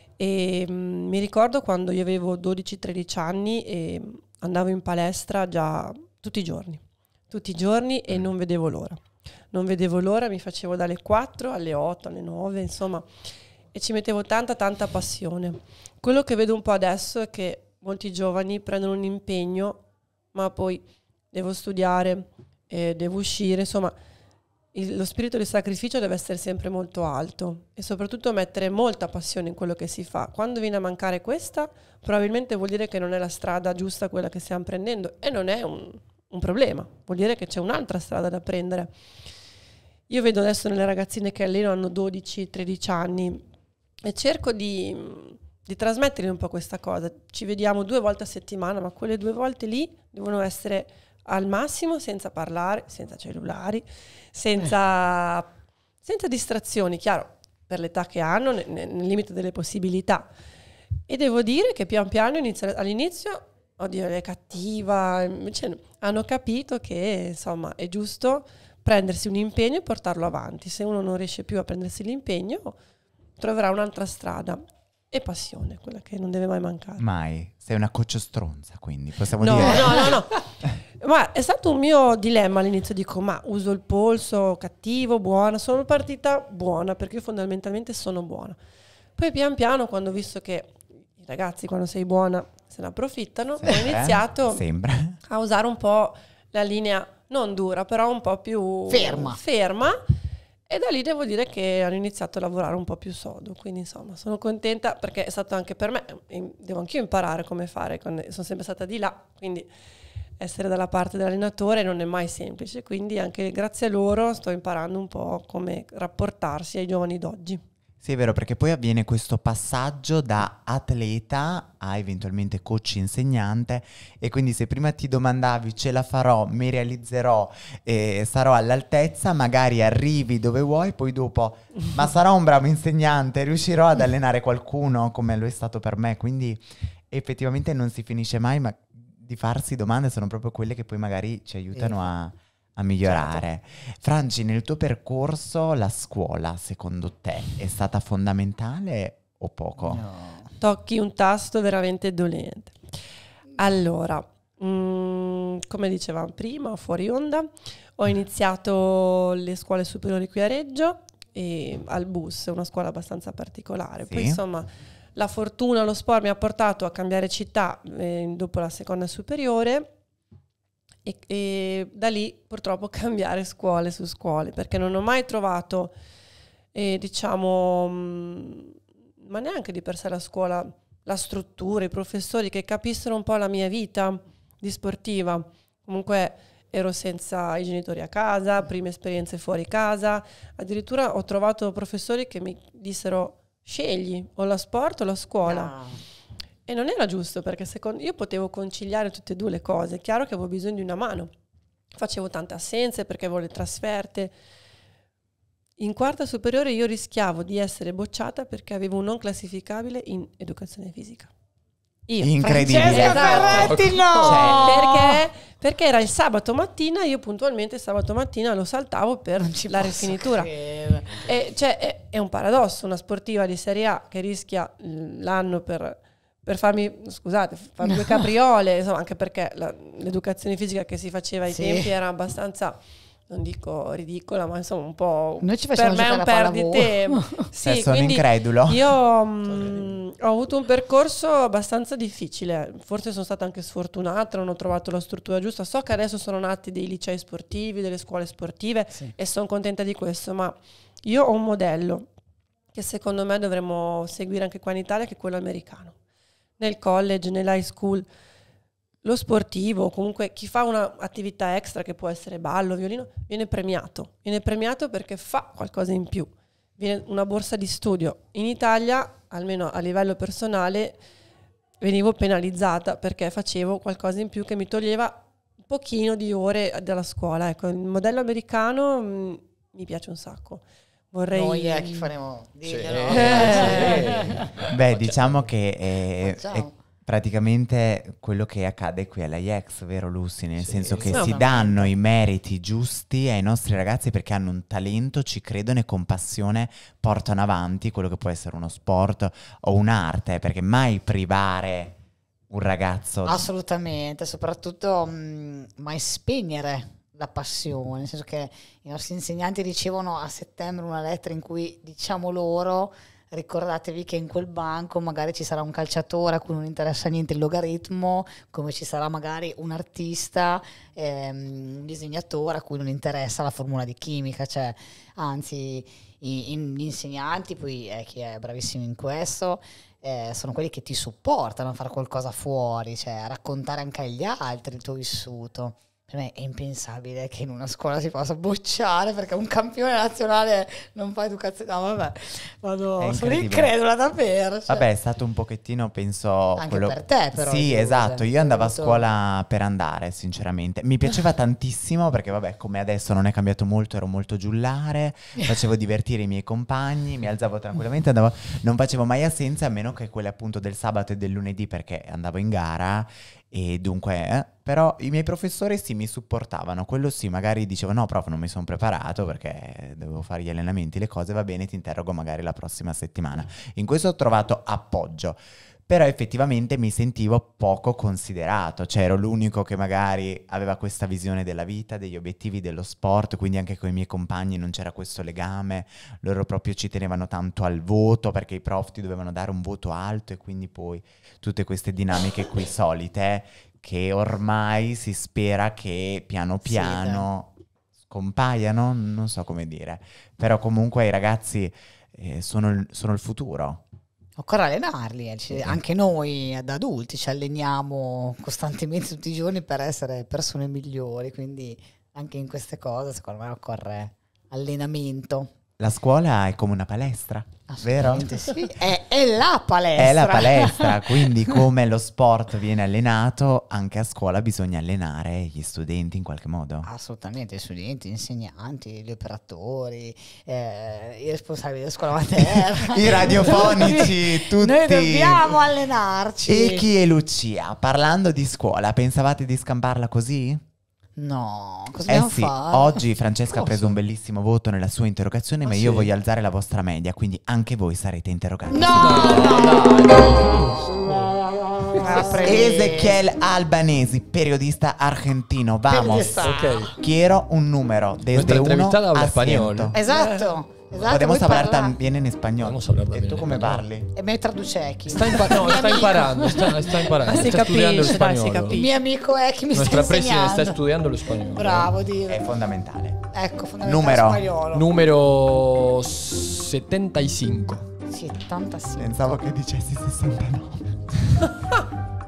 Speaker 4: E mm, mi ricordo quando io avevo dodici tredici anni e andavo in palestra già tutti i giorni, tutti i giorni e non vedevo l'ora. Non vedevo l'ora, mi facevo dalle quattro alle otto, alle nove, insomma, e ci mettevo tanta tanta passione. Quello che vedo un po' adesso è che molti giovani prendono un impegno, ma poi devo studiare, eh, devo uscire, insomma, il- lo spirito di sacrificio deve essere sempre molto alto e soprattutto mettere molta passione in quello che si fa. Quando viene a mancare questa, probabilmente vuol dire che non è la strada giusta quella che stiamo prendendo, e non è un, un problema, vuol dire che c'è un'altra strada da prendere. Io vedo adesso nelle ragazzine che alleno hanno dodici tredici anni e cerco di, di trasmettere un po' questa cosa. Ci vediamo due volte a settimana, ma quelle due volte lì devono essere al massimo, senza parlare, senza cellulari, senza, senza distrazioni, chiaro, per l'età che hanno, ne- ne- nel limite delle possibilità. E devo dire che pian piano inizia- all'inizio, oddio, è cattiva, invece hanno capito che insomma è giusto prendersi un impegno e portarlo avanti. Se uno non riesce più a prendersi l'impegno, troverà un'altra strada. E passione, quella che non deve mai mancare.
Speaker 1: Mai. Sei una coach stronza, quindi possiamo
Speaker 4: No,
Speaker 1: dire...
Speaker 4: no, no, no. Ma è stato un mio dilemma all'inizio, dico, ma uso il polso cattivo, buona? Sono partita buona, perché io fondamentalmente sono buona. Poi pian piano, quando ho visto che i ragazzi, quando sei buona, se ne approfittano,
Speaker 1: Sempre,
Speaker 4: ho iniziato
Speaker 1: Sembra.
Speaker 4: a usare un po' la linea, non dura, però un po' più
Speaker 3: Ferma.
Speaker 4: ferma. E da lì devo dire che hanno iniziato a lavorare un po' più sodo, quindi insomma sono contenta perché è stato anche per me, devo anch'io imparare come fare, sono sempre stata di là, quindi essere dalla parte dell'allenatore non è mai semplice, quindi anche grazie a loro sto imparando un po' come rapportarsi ai giovani d'oggi.
Speaker 1: Sì, è vero, perché poi avviene questo passaggio da atleta a eventualmente coach insegnante, e quindi se prima ti domandavi ce la farò, mi realizzerò e sarò all'altezza, magari arrivi dove vuoi, poi dopo ma sarò un bravo insegnante, riuscirò ad allenare qualcuno come lo è stato per me, quindi effettivamente non si finisce mai, ma di farsi domande sono proprio quelle che poi magari ci aiutano a... a migliorare. Certo. Franci, nel tuo percorso la scuola, secondo te, è stata fondamentale o poco?
Speaker 4: No. Tocchi un tasto veramente dolente. Allora, mh, come dicevamo prima, fuori onda, ho iniziato le scuole superiori qui a Reggio, e al bus, una scuola abbastanza particolare. Sì. Poi insomma la fortuna, lo sport mi ha portato a cambiare città eh, dopo la seconda superiore. E, e da lì purtroppo cambiare scuole su scuole, perché non ho mai trovato eh, diciamo mh, ma neanche di per sé la scuola, la struttura, i professori che capissero un po' la mia vita di sportiva. Comunque ero senza i genitori a casa, prime esperienze fuori casa, addirittura ho trovato professori che mi dissero scegli o la sport o la scuola. No. E non era giusto, perché secondo io potevo conciliare tutte e due le cose. È chiaro che avevo bisogno di una mano. Facevo tante assenze perché avevo le trasferte. In quarta superiore io rischiavo di essere bocciata perché avevo un non classificabile in educazione fisica. Io.
Speaker 1: Incredibile.
Speaker 3: Esatto. Okay. No!
Speaker 4: Cioè, perché, perché era il sabato mattina, io puntualmente il sabato mattina lo saltavo per la rifinitura. E cioè, è, è un paradosso, una sportiva di Serie A che rischia l'anno per... per farmi, scusate, farmi due capriole, insomma, anche perché la, l'educazione fisica che si faceva ai sì. tempi era abbastanza, non dico ridicola, ma insomma un po',
Speaker 3: noi ci
Speaker 4: per me è un perditempo. Sì,
Speaker 1: eh, sono incredulo.
Speaker 4: Io mh, ho avuto un percorso abbastanza difficile, forse sono stata anche sfortunata, non ho trovato la struttura giusta. So che adesso sono nati dei licei sportivi, delle scuole sportive sì. e sono contenta di questo, ma io ho un modello che secondo me dovremmo seguire anche qua in Italia, che è quello americano. Nel college, nell'high school, lo sportivo, comunque chi fa un'attività extra che può essere ballo, violino, viene premiato. Viene premiato perché fa qualcosa in più. Viene una borsa di studio. In Italia, almeno a livello personale, venivo penalizzata perché facevo qualcosa in più che mi toglieva un pochino di ore dalla scuola. Ecco, il modello americano mh, mi piace un sacco. Vorrei...
Speaker 3: Noi è che faremo
Speaker 1: sì. eh. Beh, diciamo che è, è praticamente quello che accade qui all'I E X, vero Lucy? Nel sì, senso che si danno i meriti giusti ai nostri ragazzi perché hanno un talento, ci credono e con passione portano avanti quello che può essere uno sport o un'arte, perché mai privare un ragazzo...
Speaker 3: Assolutamente, soprattutto mh, mai spegnere la passione, nel senso che i nostri insegnanti ricevono a settembre una lettera in cui diciamo loro: ricordatevi che in quel banco magari ci sarà un calciatore a cui non interessa niente il logaritmo, come ci sarà magari un artista, ehm, un disegnatore a cui non interessa la formula di chimica, cioè anzi i, i, gli insegnanti, poi è chi è bravissimo in questo, eh, sono quelli che ti supportano a fare qualcosa fuori, cioè a raccontare anche agli altri il tuo vissuto. Per me è impensabile che in una scuola si possa bocciare perché un campione nazionale non fa educazione. No, vabbè, vado, sono incredula davvero. Cioè.
Speaker 1: Vabbè, è stato un pochettino, penso...
Speaker 3: Anche
Speaker 1: quello...
Speaker 3: per te, però.
Speaker 1: Sì, esatto. Io andavo a scuola per andare, sinceramente. Mi piaceva tantissimo perché, vabbè, come adesso non è cambiato molto, ero molto giullare, facevo divertire i miei compagni, mi alzavo tranquillamente, andavo... non facevo mai assenze, a meno che quelle appunto del sabato e del lunedì, perché andavo in gara. E dunque, eh, però i miei professori sì mi supportavano, quello sì, magari dicevo no prof non mi sono preparato perché dovevo fare gli allenamenti, le cose, va bene, ti interrogo magari la prossima settimana. In questo ho trovato appoggio, però effettivamente mi sentivo poco considerato, cioè ero l'unico che magari aveva questa visione della vita, degli obiettivi dello sport, quindi anche con i miei compagni non c'era questo legame, loro proprio ci tenevano tanto al voto perché i prof ti dovevano dare un voto alto e quindi poi tutte queste dinamiche qui solite che ormai si spera che piano piano sì, scompaiano, non so come dire, però comunque i ragazzi eh, sono, il, sono il futuro.
Speaker 3: Occorre allenarli, eh. Ci- anche noi da adulti ci alleniamo costantemente tutti i giorni per essere persone migliori, quindi anche in queste cose secondo me occorre allenamento.
Speaker 1: La scuola è come una palestra, vero?
Speaker 3: Assolutamente sì, è, è la palestra.
Speaker 1: È la palestra, quindi come lo sport viene allenato, anche a scuola bisogna allenare gli studenti in qualche modo.
Speaker 3: Assolutamente, gli studenti, gli insegnanti, gli operatori, eh, i responsabili della scuola materna.
Speaker 1: I radiofonici, tutti.
Speaker 3: Noi dobbiamo allenarci.
Speaker 1: E chi è Lucia? Parlando di scuola, pensavate di scamparla così?
Speaker 3: No, cosa
Speaker 1: Eh
Speaker 3: dobbiamo
Speaker 1: sì,
Speaker 3: fare?
Speaker 1: oggi Francesca ha
Speaker 2: Cosa?
Speaker 1: preso un bellissimo voto nella sua interrogazione,
Speaker 2: Ah,
Speaker 1: ma io
Speaker 2: sì?
Speaker 1: voglio alzare la vostra media, quindi anche voi sarete interrogati.
Speaker 3: No,
Speaker 2: No,
Speaker 3: no,
Speaker 2: dai,
Speaker 3: Ah, prendi-
Speaker 1: Ezequiel Albanesi, periodista argentino. Vamos.
Speaker 3: Periodista.
Speaker 2: Ok.
Speaker 1: Quiero un número desde
Speaker 2: Nuestra
Speaker 1: uno
Speaker 2: entrevistada habla
Speaker 1: a
Speaker 2: español.
Speaker 1: ciento.
Speaker 3: Esatto, esatto.
Speaker 1: Podemos
Speaker 3: voi
Speaker 1: hablar
Speaker 3: parla-
Speaker 1: también en español.
Speaker 2: Vamos a hablar
Speaker 1: ¿E
Speaker 2: también
Speaker 1: tu
Speaker 2: en
Speaker 1: come
Speaker 2: español.
Speaker 1: parli?
Speaker 3: E me traduce Eki.
Speaker 2: Sta, impa- no,
Speaker 3: Mio
Speaker 2: sta
Speaker 3: amico.
Speaker 2: imparando, sta, sta imparando,
Speaker 4: Ma si
Speaker 2: sta studiando lo
Speaker 4: capisce, dai, si
Speaker 2: spagnolo.
Speaker 4: capisce.
Speaker 3: Il mio amico Eki mi
Speaker 2: Nuestra
Speaker 3: sta
Speaker 2: preside
Speaker 3: insegnando.
Speaker 2: sta studiando lo spagnolo.
Speaker 3: Bravo, Dio.
Speaker 1: È fondamentale.
Speaker 3: Ecco, fondamentale
Speaker 1: Numero.
Speaker 3: spagnolo.
Speaker 2: Numero settantacinque.
Speaker 3: settantacinque.
Speaker 1: Pensavo che dicessi sessantanove.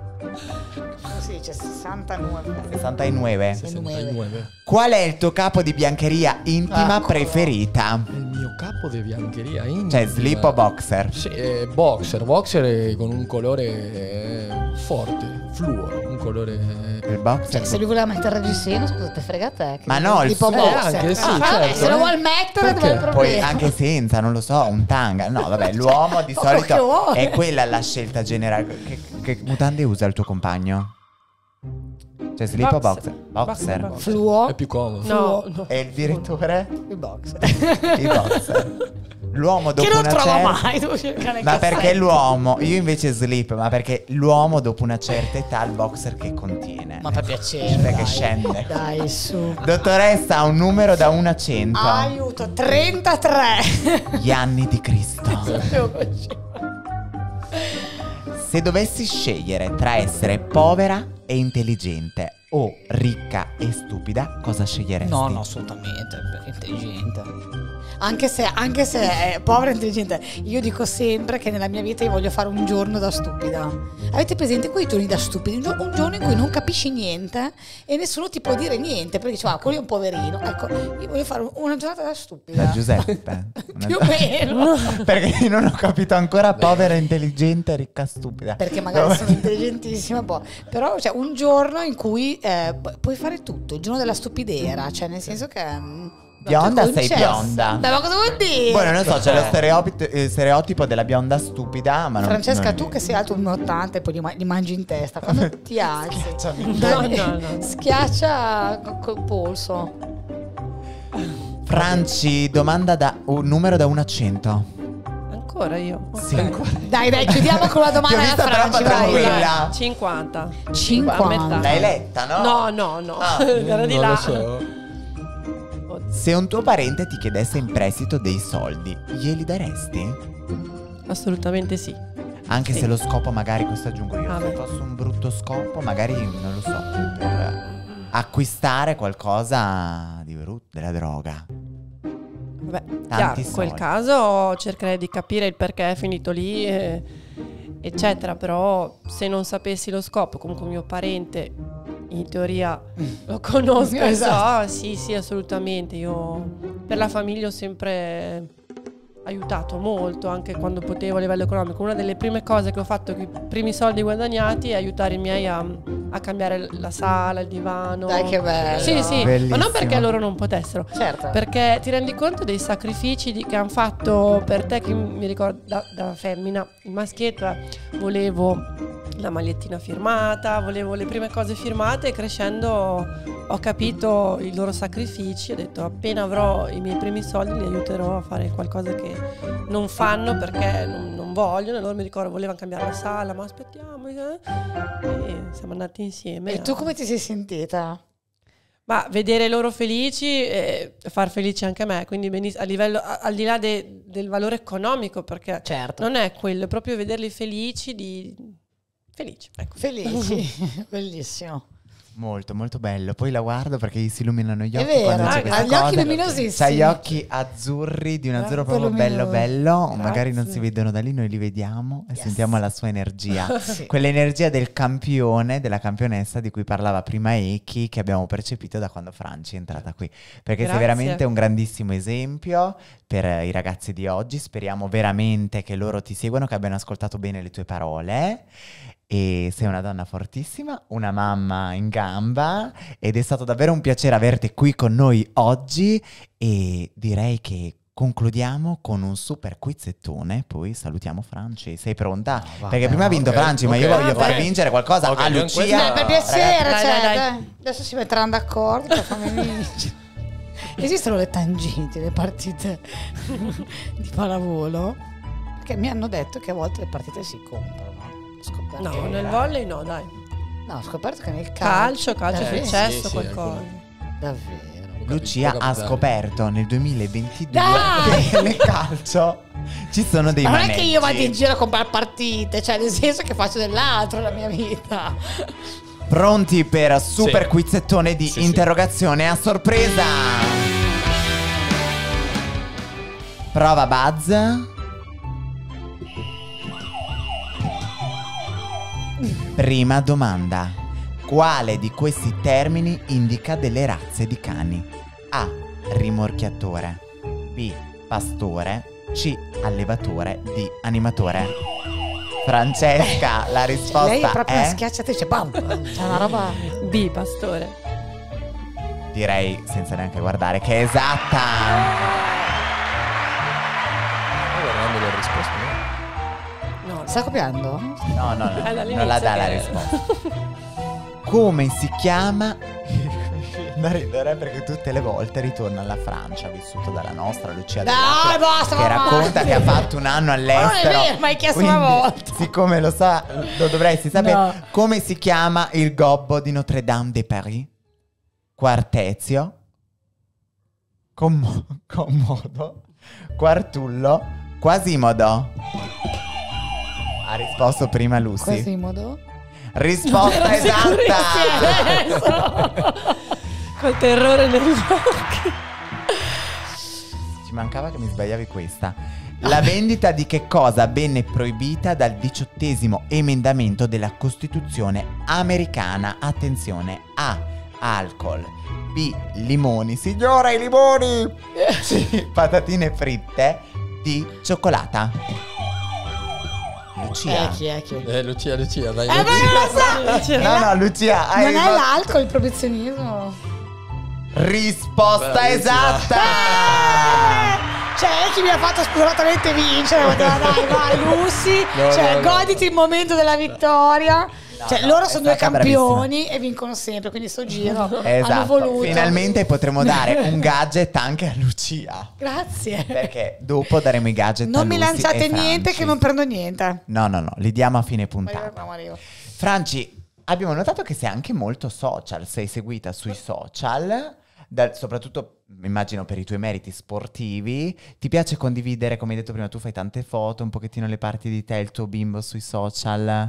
Speaker 3: Sì, c'è sessantanove.
Speaker 1: sessantanove.
Speaker 2: sessantanove.
Speaker 1: Qual è il tuo capo di biancheria intima
Speaker 3: Eccolo.
Speaker 1: preferita?
Speaker 2: Il mio capo di biancheria intima.
Speaker 1: Cioè slip o boxer?
Speaker 2: Sì, eh, boxer, boxer è con un colore eh, forte, fluo, un colore eh,
Speaker 1: Il boxer?
Speaker 3: Cioè, se lui voleva mettere il reggiseno, scusa, te frega te. che
Speaker 1: Ma no, il
Speaker 3: tipo
Speaker 1: suo-
Speaker 3: boxer.
Speaker 2: Eh, anche sì,
Speaker 3: Ah, vabbè,
Speaker 2: certo,
Speaker 3: se lo
Speaker 2: eh.
Speaker 3: vuol mettere,
Speaker 2: Perché?
Speaker 3: dove è il
Speaker 1: Poi
Speaker 3: problema?
Speaker 1: anche senza, non lo so, un tanga. No, vabbè, l'uomo di
Speaker 3: Quello che
Speaker 1: solito
Speaker 3: vuole.
Speaker 1: è quella la scelta generale. Che, che mutande usa il tuo compagno? Cioè slip o boxer?
Speaker 4: Boxer.
Speaker 1: Boxer.
Speaker 4: Boxer,
Speaker 3: Fluo?
Speaker 2: è più comodo.
Speaker 4: No, no.
Speaker 1: E il direttore?
Speaker 3: Il boxer.
Speaker 1: I boxer. L'uomo dopo
Speaker 3: Che non
Speaker 1: una
Speaker 3: trova
Speaker 1: certa...
Speaker 3: mai, devo cercare il
Speaker 1: Ma perché
Speaker 3: cassetto.
Speaker 1: l'uomo, io invece slip, ma perché l'uomo dopo una certa età il boxer che contiene.
Speaker 3: Ma per piacere,
Speaker 1: Perché
Speaker 3: dai.
Speaker 1: scende.
Speaker 3: Dai, su.
Speaker 1: Dottoressa, un numero da uno a cento.
Speaker 3: Aiuto, trentatré.
Speaker 1: Gli anni di Cristo. Se dovessi scegliere tra essere povera e intelligente o ricca e stupida, cosa sceglieresti?
Speaker 3: No, no, assolutamente, perché è intelligente. Anche se, anche se è povera e intelligente, io dico sempre che nella mia vita io voglio fare un giorno da stupida. Avete presente quei giorni da stupidi? Un, gio- un giorno in cui non capisci niente e nessuno ti può dire niente, perché dici, ah, quello è un poverino. Ecco, io voglio fare una giornata da stupida.
Speaker 1: Da Giuseppe. Una-
Speaker 3: Più o meno.
Speaker 1: Perché io non ho capito ancora povera, intelligente, ricca, stupida.
Speaker 3: Perché magari sono intelligentissima, boh. Però c'è un giorno in cui eh, pu- puoi fare tutto, il giorno della stupidera, cioè nel senso che... mm,
Speaker 1: Bionda,
Speaker 3: non ti
Speaker 1: sei
Speaker 3: concessa.
Speaker 1: bionda.
Speaker 3: Beh, ma cosa vuol dire?
Speaker 1: Poi non lo so, c'è lo stereotipo, eh, stereotipo della bionda stupida, ma non...
Speaker 3: Francesca,
Speaker 1: non-
Speaker 3: tu che sei alto uno e ottanta e poi li, ma- li mangi in testa, quando ti alzi,
Speaker 1: Schiacciami.
Speaker 3: dai,
Speaker 4: No, no, no.
Speaker 3: schiaccia co- col polso.
Speaker 1: Franci, domanda da un numero da uno a cento.
Speaker 4: Ancora io.
Speaker 1: Sì.
Speaker 3: Dai, dai, chiudiamo con la domanda
Speaker 1: Ti ho
Speaker 3: da
Speaker 1: vista troppo
Speaker 3: Franci, vai.
Speaker 1: tranquilla.
Speaker 4: cinquanta.
Speaker 3: cinquanta.
Speaker 4: A metà.
Speaker 1: L'hai letta, no?
Speaker 4: No, no, no.
Speaker 1: Ah,
Speaker 4: Era di
Speaker 2: non
Speaker 4: là.
Speaker 2: lo so.
Speaker 1: Se un tuo parente ti chiedesse in prestito dei soldi, glieli daresti?
Speaker 4: Assolutamente sì.
Speaker 1: Anche
Speaker 4: Sì.
Speaker 1: se lo scopo magari, questo aggiungo io,
Speaker 4: Ah,
Speaker 1: se
Speaker 4: beh.
Speaker 1: fosse un brutto scopo, magari, non lo so, per acquistare qualcosa di brutto, della droga.
Speaker 4: Vabbè, chiaro,
Speaker 1: Tanti
Speaker 4: in quel
Speaker 1: soldi.
Speaker 4: caso cercherei di capire il perché è finito lì, eh, eccetera. Però se non sapessi lo scopo, comunque mio parente in teoria lo conosco e
Speaker 3: Esatto.
Speaker 4: so, sì, sì, assolutamente. Io per la famiglia ho sempre aiutato molto, anche quando potevo a livello economico. Una delle prime cose che ho fatto con i primi soldi guadagnati è aiutare i miei a, a cambiare la sala, il divano.
Speaker 3: Dai, che bello.
Speaker 4: Sì, sì, ma
Speaker 1: Bellissimo.
Speaker 4: non perché loro non potessero,
Speaker 3: Certo.
Speaker 4: perché ti rendi conto dei sacrifici di- che hanno fatto per te, che mi ricordo da, da femmina, il maschietto, eh, volevo la magliettina firmata, volevo le prime cose firmate e crescendo ho capito i loro sacrifici, ho detto appena avrò i miei primi soldi li aiuterò a fare qualcosa che non fanno perché non, non vogliono. E loro mi ricordo volevano cambiare la sala, ma aspettiamo, eh. E siamo andati insieme.
Speaker 3: E tu come ti sei sentita?
Speaker 4: Ma vedere loro felici e far felice anche me, quindi beniss- a livello, a- al di là de- del valore economico, perché
Speaker 3: Certo.
Speaker 4: non è quello, è proprio vederli felici, di... felici, ecco.
Speaker 3: Felici, bellissimo.
Speaker 1: Molto, molto bello. Poi la guardo perché gli si illuminano gli
Speaker 3: È
Speaker 1: occhi
Speaker 3: vero,
Speaker 1: quando c'è
Speaker 3: ha
Speaker 1: questa
Speaker 3: gli occhi
Speaker 1: cosa.
Speaker 3: luminosissimi.
Speaker 1: C'ha gli occhi azzurri, di un azzurro
Speaker 3: Molto
Speaker 1: proprio bello
Speaker 3: luminoso.
Speaker 1: bello.
Speaker 3: Grazie.
Speaker 1: Magari non si vedono da lì, noi li vediamo e
Speaker 3: Yes.
Speaker 1: sentiamo la sua energia.
Speaker 3: Sì.
Speaker 1: Quell'energia del campione, della campionessa di cui parlava prima Eki, che abbiamo percepito da quando Franci è entrata qui. Perché sei
Speaker 4: Grazie.
Speaker 1: veramente un grandissimo esempio per i ragazzi di oggi. Speriamo veramente che loro ti seguano, che abbiano ascoltato bene le tue parole. E sei una donna fortissima, una mamma in gamba, ed è stato davvero un piacere averti qui con noi oggi, e direi che concludiamo con un super quizzettone, poi salutiamo Franci. Sei pronta?
Speaker 2: va
Speaker 1: Perché
Speaker 2: bene,
Speaker 1: prima ha vinto
Speaker 2: ok,
Speaker 1: Franci, ma
Speaker 2: ok,
Speaker 1: io voglio
Speaker 2: va
Speaker 1: far
Speaker 2: bene.
Speaker 1: vincere qualcosa
Speaker 2: Ok,
Speaker 1: a
Speaker 2: io in
Speaker 1: Lucia.
Speaker 2: questa-
Speaker 3: Dai, per piacere,
Speaker 4: Dai,
Speaker 3: cioè,
Speaker 4: dai, dai.
Speaker 3: dai. Adesso si metteranno d'accordo per farmi vincere. Esistono le tangenti, le partite di pallavolo? Perché mi hanno detto che a volte le partite si comprano. Ho scoperto
Speaker 4: No,
Speaker 3: che-
Speaker 4: nel volley no, dai.
Speaker 3: No, ho scoperto che nel calcio.
Speaker 4: Calcio, calcio è
Speaker 3: Davvero?
Speaker 4: successo
Speaker 2: Sì, sì,
Speaker 4: qualcosa.
Speaker 3: Davvero.
Speaker 1: Lucia
Speaker 2: Può
Speaker 1: ha
Speaker 2: capitare.
Speaker 1: scoperto nel duemilaventidue
Speaker 3: Dai!
Speaker 1: che nel calcio ci sono dei
Speaker 3: Ma non è
Speaker 1: maneggi.
Speaker 3: che io vado in giro a comprare partite, cioè nel senso che faccio dell'altro nella mia vita.
Speaker 1: Pronti per super
Speaker 2: Sì.
Speaker 1: quizzettone di
Speaker 2: Sì, sì.
Speaker 1: interrogazione a sorpresa? Prova Buzz. Prima domanda. Quale di questi termini indica delle razze di cani? A. Rimorchiatore. B. Pastore. C. Allevatore. D. Animatore. Francesca, la risposta
Speaker 3: Lei è proprio una
Speaker 1: è...
Speaker 3: schiacciatrice, bam! C'è una roba.
Speaker 4: B, pastore.
Speaker 1: Direi senza neanche guardare che è esatta.
Speaker 2: Sto guardando le risposte, no?
Speaker 4: No,
Speaker 3: Sta copiando?
Speaker 1: No, no, no,
Speaker 4: È dall'inizio
Speaker 1: non la dà la
Speaker 4: che-
Speaker 1: risposta. Come si chiama? Da ridere perché tutte le volte ritorna alla Francia, vissuto dalla nostra Lucia
Speaker 3: Dai,
Speaker 1: Dell'Acqua,
Speaker 3: basta,
Speaker 1: che
Speaker 3: va
Speaker 1: racconta
Speaker 3: avanti.
Speaker 1: che ha fatto un anno all'estero.
Speaker 3: Ma non è vero, m'hai chiesto una
Speaker 1: Quindi,
Speaker 3: volta.
Speaker 1: siccome lo sa, lo dovresti sapere.
Speaker 3: No.
Speaker 1: Come si chiama il gobbo di Notre Dame de Paris? Quartezio, Commo- Commodo, Quartullo, Quasimodo. Ha risposto prima Lucy.
Speaker 3: Quasimodo?
Speaker 1: Risposta esatta.
Speaker 4: Col terrore negli occhi.
Speaker 1: Ci mancava che mi sbagliavi questa. La vendita di che cosa venne proibita dal diciottesimo emendamento della Costituzione americana? Attenzione. A. Alcol. B. Limoni. Signora, i limoni! C. Patatine fritte. D. Cioccolata. Lucia.
Speaker 3: Eh, chi è, chi è?
Speaker 2: Eh, Lucia, Lucia, dai.
Speaker 3: Eh, ma non lo so!
Speaker 1: No, no, Lucia. hai
Speaker 3: Non è
Speaker 1: risposto-
Speaker 3: l'alcol il proibizionismo?
Speaker 1: Risposta
Speaker 2: Bravissima.
Speaker 1: esatta!
Speaker 3: Cioè, chi mi ha fatto spudoratamente vincere? Poteva dai, vai, Lucy.
Speaker 2: No,
Speaker 3: cioè,
Speaker 2: no, no.
Speaker 3: goditi il momento della vittoria. cioè,
Speaker 1: no,
Speaker 3: loro
Speaker 1: è
Speaker 3: sono due
Speaker 1: stata
Speaker 3: campioni e vincono sempre. Quindi, sto giro hanno
Speaker 1: Esatto.
Speaker 3: voluto.
Speaker 1: Finalmente potremo dare un gadget anche a Lucia.
Speaker 3: Grazie.
Speaker 1: Perché dopo daremo i gadget a
Speaker 3: Non mi
Speaker 1: Lucy
Speaker 3: lanciate
Speaker 1: e
Speaker 3: niente,
Speaker 1: Franci.
Speaker 3: che non prendo niente.
Speaker 1: No, no, no, li diamo a fine
Speaker 3: Arrivo,
Speaker 1: puntata.
Speaker 3: arrivo.
Speaker 1: Franci, abbiamo notato che sei anche molto social, sei seguita sui social, dal- soprattutto immagino per i tuoi meriti sportivi. Ti piace condividere, come hai detto prima, tu fai tante foto, un pochettino le parti di te, il tuo bimbo sui social?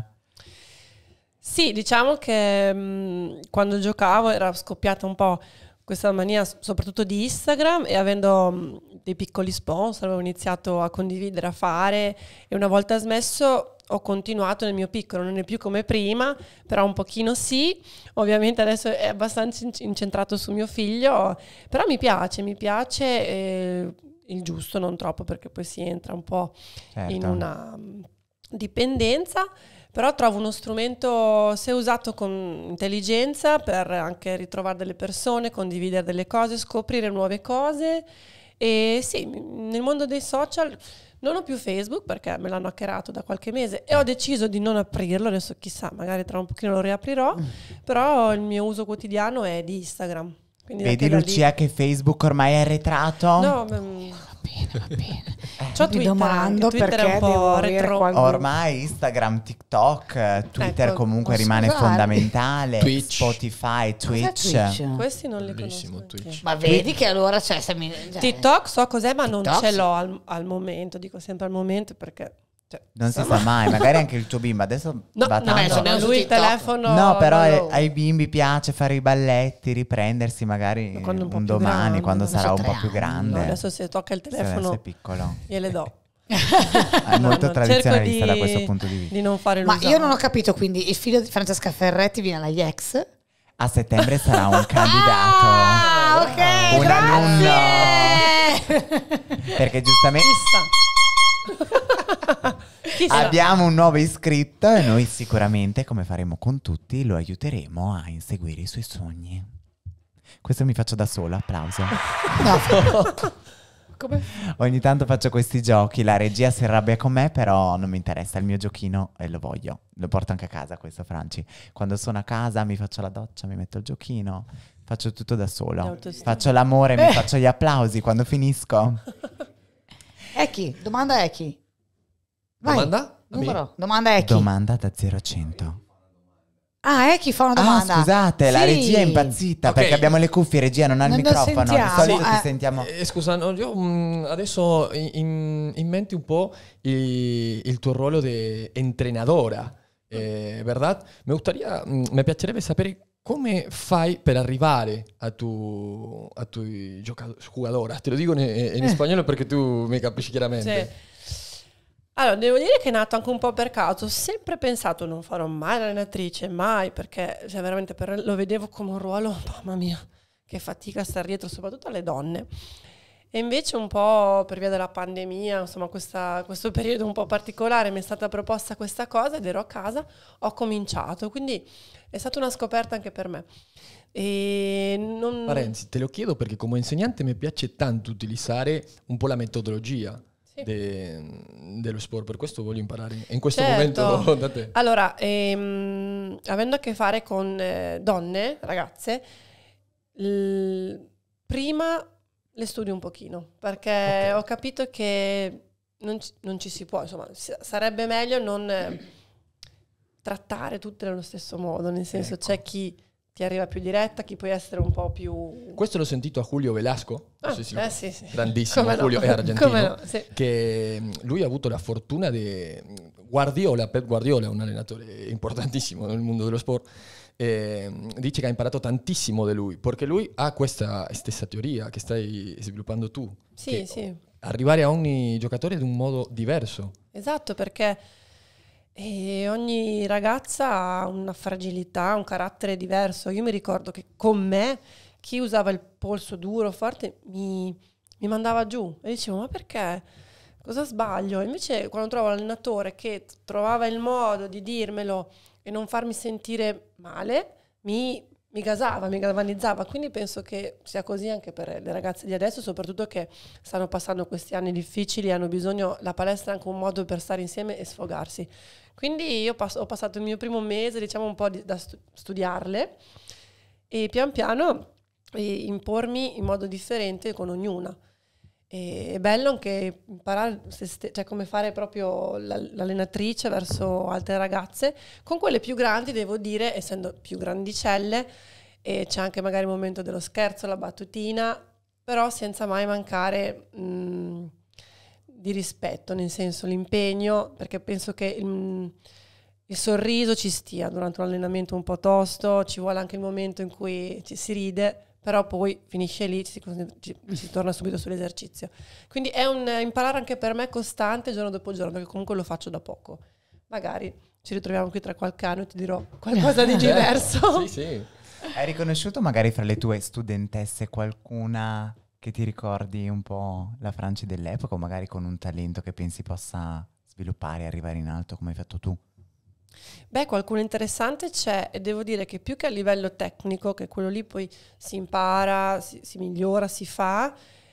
Speaker 4: Sì, diciamo che mh, quando giocavo era scoppiata un po' questa mania, s- soprattutto di Instagram, e avendo mh, dei piccoli sponsor avevo iniziato a condividere, a fare, e una volta smesso ho continuato nel mio piccolo, non è più come prima, però un pochino sì. Ovviamente adesso è abbastanza in- incentrato su mio figlio, però mi piace, mi piace eh, il giusto, non troppo, perché poi si entra un po'
Speaker 1: Certo.
Speaker 4: in una mh, dipendenza. Però trovo uno strumento, se usato con intelligenza, per anche ritrovare delle persone, condividere delle cose, scoprire nuove cose. E sì, nel mondo dei social non ho più Facebook perché me l'hanno hackerato da qualche mese e ho deciso di non aprirlo. Adesso chissà, magari tra un pochino lo riaprirò. Però il mio uso quotidiano è di Instagram. Quindi
Speaker 1: Vedi
Speaker 4: anche da lì-
Speaker 1: Lucia che Facebook ormai è arretrato?
Speaker 4: No, mm,
Speaker 3: Va bene, va bene.
Speaker 4: c'ho
Speaker 3: Vi
Speaker 4: Twitter
Speaker 3: domando
Speaker 4: anche. Twitter è
Speaker 3: perché
Speaker 4: un po'
Speaker 3: devo avere
Speaker 4: retro.
Speaker 3: qualcuno.
Speaker 1: Ormai Instagram, TikTok, eh, Twitter
Speaker 4: Ecco,
Speaker 1: comunque
Speaker 3: posso
Speaker 1: rimane
Speaker 3: usarli?
Speaker 1: fondamentale.
Speaker 2: Twitch.
Speaker 1: Spotify,
Speaker 3: Cos'è
Speaker 1: Twitch.
Speaker 3: Twitch?
Speaker 4: Questi non li
Speaker 2: Bellissimo
Speaker 4: conosco.
Speaker 2: Twitch.
Speaker 4: neanche.
Speaker 3: Ma vedi che allora c'è... Se mi, cioè,
Speaker 4: TikTok so cos'è, ma non
Speaker 3: TikTok,
Speaker 4: ce
Speaker 3: sì.
Speaker 4: l'ho al, al momento. Dico sempre al momento perché Cioè,
Speaker 1: Non si sa mai, magari anche il tuo bimbo adesso
Speaker 4: No,
Speaker 1: va
Speaker 4: no,
Speaker 1: tanto.
Speaker 3: sono
Speaker 4: no, lui il
Speaker 3: su TikTok.
Speaker 4: telefono...
Speaker 1: No, però
Speaker 4: non
Speaker 1: ai-
Speaker 4: lo-
Speaker 1: ai bimbi piace fare i balletti, riprendersi magari
Speaker 4: Ma quando è un po'
Speaker 1: un
Speaker 4: più
Speaker 1: domani,
Speaker 4: grande,
Speaker 1: quando
Speaker 4: adesso
Speaker 1: sarà un
Speaker 3: tre
Speaker 1: po' più
Speaker 3: anni.
Speaker 1: grande.
Speaker 4: No, adesso se tocca il
Speaker 1: Se adesso
Speaker 4: telefono
Speaker 1: è piccolo.
Speaker 4: gliele do.
Speaker 1: È
Speaker 4: No,
Speaker 1: molto
Speaker 4: no,
Speaker 1: tradizionalista
Speaker 4: cerco
Speaker 1: da questo punto di vista.
Speaker 4: Di non fare
Speaker 3: Ma
Speaker 4: l'usato.
Speaker 3: io non ho capito, quindi il figlio di Francesca Ferretti viene alla I E X?
Speaker 1: A settembre sarà un candidato.
Speaker 3: Ah, ok,
Speaker 1: Un
Speaker 3: grazie!
Speaker 1: Perché giustamente
Speaker 4: Chissà. Chissà.
Speaker 1: abbiamo un nuovo iscritto e noi sicuramente, come faremo con tutti, lo aiuteremo a inseguire i suoi sogni. Questo mi faccio da sola, applauso.
Speaker 3: Come?
Speaker 1: Ogni tanto faccio questi giochi, la regia si arrabbia con me, però non mi interessa, il mio giochino e lo voglio. Lo porto anche a casa questo, Franci. Quando sono a casa mi faccio la doccia, mi metto il giochino, faccio tutto da solo.
Speaker 4: L'autostima.
Speaker 1: Faccio l'amore, mi faccio gli applausi quando finisco.
Speaker 3: Ecchi, domanda Ecchi. Vai.
Speaker 2: Domanda? A me?
Speaker 3: Numero. Domanda Ecchi.
Speaker 1: Domanda da zero a cento.
Speaker 3: Ah, Ecchi fa una
Speaker 1: Ah,
Speaker 3: domanda.
Speaker 1: scusate, la
Speaker 3: Sì.
Speaker 1: regia è impazzita
Speaker 2: Ok.
Speaker 1: perché abbiamo le cuffie, regia non ha il
Speaker 3: Non lo
Speaker 1: microfono. Di
Speaker 3: sentiamo,
Speaker 1: solito ti
Speaker 3: eh.
Speaker 1: sentiamo.
Speaker 2: Eh, scusa, no, io mm, adesso in, in- in mente un po' il, il tuo ruolo di entrenadora, eh, ¿verdad? Me gustaría, mm, me piacerebbe sapere come fai per arrivare a tu, a tu gioca- jugadora. Te lo dico in, in
Speaker 3: Eh.
Speaker 2: spagnolo perché tu mi capisci chiaramente.
Speaker 4: Sì. Allora, devo dire che è nato anche un po' per caso. Ho sempre pensato non farò mai l'allenatrice, mai, perché cioè, veramente per- lo vedevo come un ruolo, mamma mia, che fatica stare dietro, soprattutto alle donne. E invece un po' per via della pandemia, insomma, questa- questo periodo un po' particolare mi è stata proposta questa cosa ed ero a casa, ho cominciato, quindi è stata una scoperta anche per me. E non...
Speaker 2: Parenzi, te lo chiedo perché come insegnante mi piace tanto utilizzare un po' la metodologia
Speaker 4: Sì.
Speaker 2: de- dello sport, per questo voglio imparare in questo
Speaker 4: Certo.
Speaker 2: momento da te.
Speaker 4: Allora, ehm, avendo a che fare con eh, donne, ragazze, l- prima le studio un pochino, perché
Speaker 2: Ok.
Speaker 4: ho capito che non ci, non ci si può, insomma, si- sarebbe meglio non eh, trattare tutte nello stesso modo, nel senso
Speaker 2: Ecco.
Speaker 4: c'è chi ti arriva più diretta, chi può essere un po' più...
Speaker 2: Questo l'ho sentito a Julio Velasco, non
Speaker 4: Ah,
Speaker 2: so se lo-
Speaker 4: eh sì, sì.
Speaker 2: grandissimo
Speaker 4: Come no?
Speaker 2: Julio, è argentino,
Speaker 4: Come no, sì.
Speaker 2: che mm, lui ha avuto la fortuna di Guardiola, Pep Guardiola, un allenatore importantissimo nel mondo dello sport, eh, dice che ha imparato tantissimo da lui, perché lui ha questa stessa teoria che stai sviluppando tu,
Speaker 4: Sì,
Speaker 2: che
Speaker 4: sì.
Speaker 2: arrivare a ogni giocatore in un modo diverso.
Speaker 4: Esatto, perché eh, ogni ragazza ha una fragilità, un carattere diverso. Io mi ricordo che con me chi usava il polso duro, forte, mi, mi mandava giù e dicevo ma perché? Cosa sbaglio? Invece quando trovo l'allenatore che t- trovava il modo di dirmelo e non farmi sentire male, mi, mi gasava, mi galvanizzava. Quindi penso che sia così anche per le ragazze di adesso, soprattutto che stanno passando questi anni difficili, hanno bisogno, la palestra è anche un modo per stare insieme e sfogarsi. Quindi io pass- ho passato il mio primo mese, diciamo, un po' di- da stu- studiarle e pian piano eh, impormi in modo differente con ognuna. E è bello anche imparare se ste- cioè come fare proprio la- l'allenatrice verso altre ragazze. Con quelle più grandi, devo dire, essendo più grandicelle, e c'è anche magari il momento dello scherzo, la battutina, però senza mai mancare mh, di rispetto, nel senso l'impegno, perché penso che il, il sorriso ci stia durante un allenamento un po' tosto, ci vuole anche il momento in cui ci si ride, però poi finisce lì, ci, ci, ci torna subito sull'esercizio. Quindi è un imparare anche per me costante giorno dopo giorno, perché comunque lo faccio da poco. Magari ci ritroviamo qui tra qualche anno e ti dirò qualcosa di diverso.
Speaker 2: Sì, sì.
Speaker 1: Hai riconosciuto magari fra le tue studentesse qualcuna che ti ricordi un po' la Franci dell'epoca o magari con un talento che pensi possa sviluppare e arrivare in alto come hai fatto tu?
Speaker 4: Beh, qualcuno interessante c'è e devo dire che più che a livello tecnico, che quello lì poi si impara, si, si migliora, si fa,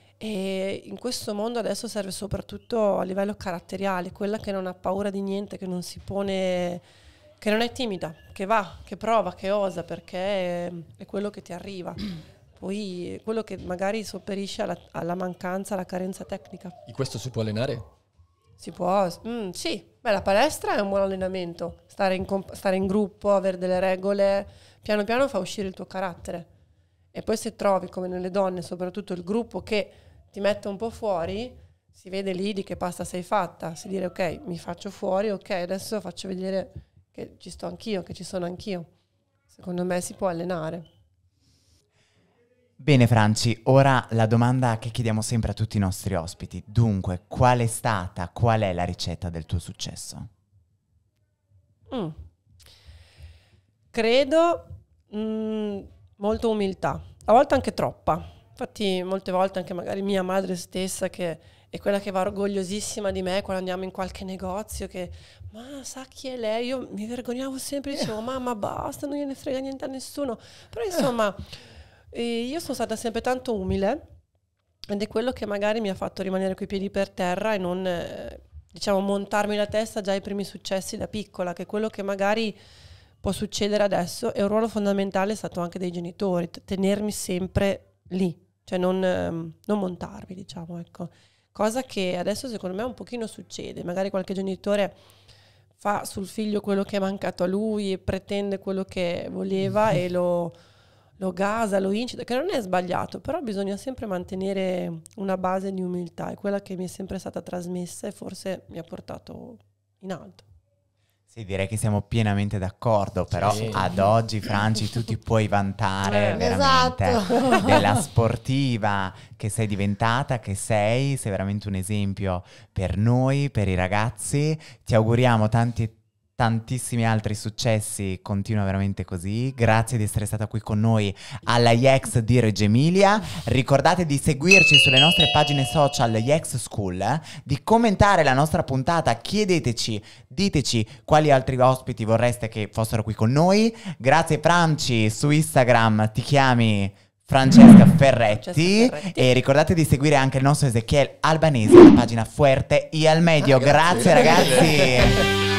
Speaker 4: e in questo mondo adesso serve soprattutto a livello caratteriale, quella che non ha paura di niente, che non si pone, che non è timida, che va, che prova, che osa, perché è, è quello che ti arriva. Poi quello che magari sopperisce alla, alla mancanza, alla carenza tecnica.
Speaker 2: E questo si può allenare?
Speaker 4: Si può, mm, sì, beh, la palestra è un buon allenamento, stare in, comp- stare in gruppo, avere delle regole, piano piano fa uscire il tuo carattere. E poi se trovi, come nelle donne, soprattutto il gruppo che ti mette un po' fuori, si vede lì di che pasta sei fatta, si dire ok, mi faccio fuori, ok, adesso faccio vedere che ci sto anch'io, che ci sono anch'io. Secondo me si può allenare.
Speaker 1: Bene Franci, ora la domanda che chiediamo sempre a tutti i nostri ospiti. Dunque, qual è stata, qual è la ricetta del tuo successo?
Speaker 4: Mm. Credo mm, molto umiltà, a volte anche troppa. Infatti molte volte anche magari mia madre stessa, che è quella che va orgogliosissima di me quando andiamo in qualche negozio, che ma sa chi è lei? Io mi vergognavo sempre, dicevo mamma basta, non gliene frega niente a nessuno. Però insomma eh, io sono stata sempre tanto umile ed è quello che magari mi ha fatto rimanere coi piedi per terra e non eh, diciamo montarmi la testa già ai primi successi da piccola, che è quello che magari può succedere adesso. E un ruolo fondamentale è stato anche dei genitori, t- tenermi sempre lì, cioè non, ehm, non montarmi, diciamo, ecco. Cosa che adesso secondo me un pochino succede, magari qualche genitore fa sul figlio quello che è mancato a lui e pretende quello che voleva e lo, lo gasa, lo incita, che non è sbagliato, però bisogna sempre mantenere una base di umiltà, è quella che mi è sempre stata trasmessa e forse mi ha portato in alto.
Speaker 1: Sì, direi che siamo pienamente d'accordo, però
Speaker 2: Sì.
Speaker 1: ad oggi, Franci, tu ti puoi vantare
Speaker 4: Eh,
Speaker 1: veramente
Speaker 3: esatto.
Speaker 1: della sportiva che sei diventata, che sei, sei veramente un esempio per noi, per i ragazzi. Ti auguriamo tanti tantissimi altri successi, continua veramente così. Grazie di essere stata qui con noi alla I E X di Reggio Emilia. Ricordate di seguirci sulle nostre pagine social I E X School, eh? Di commentare la nostra puntata, chiedeteci, diteci quali altri ospiti vorreste che fossero qui con noi. Grazie Franci, su Instagram ti chiami Francesca Ferretti,
Speaker 4: Francesca Ferretti.
Speaker 1: e ricordate di seguire anche il nostro Ezechiel Albanese, la pagina Fuerte y al Medio.
Speaker 2: Ah, grazie.
Speaker 1: Grazie ragazzi.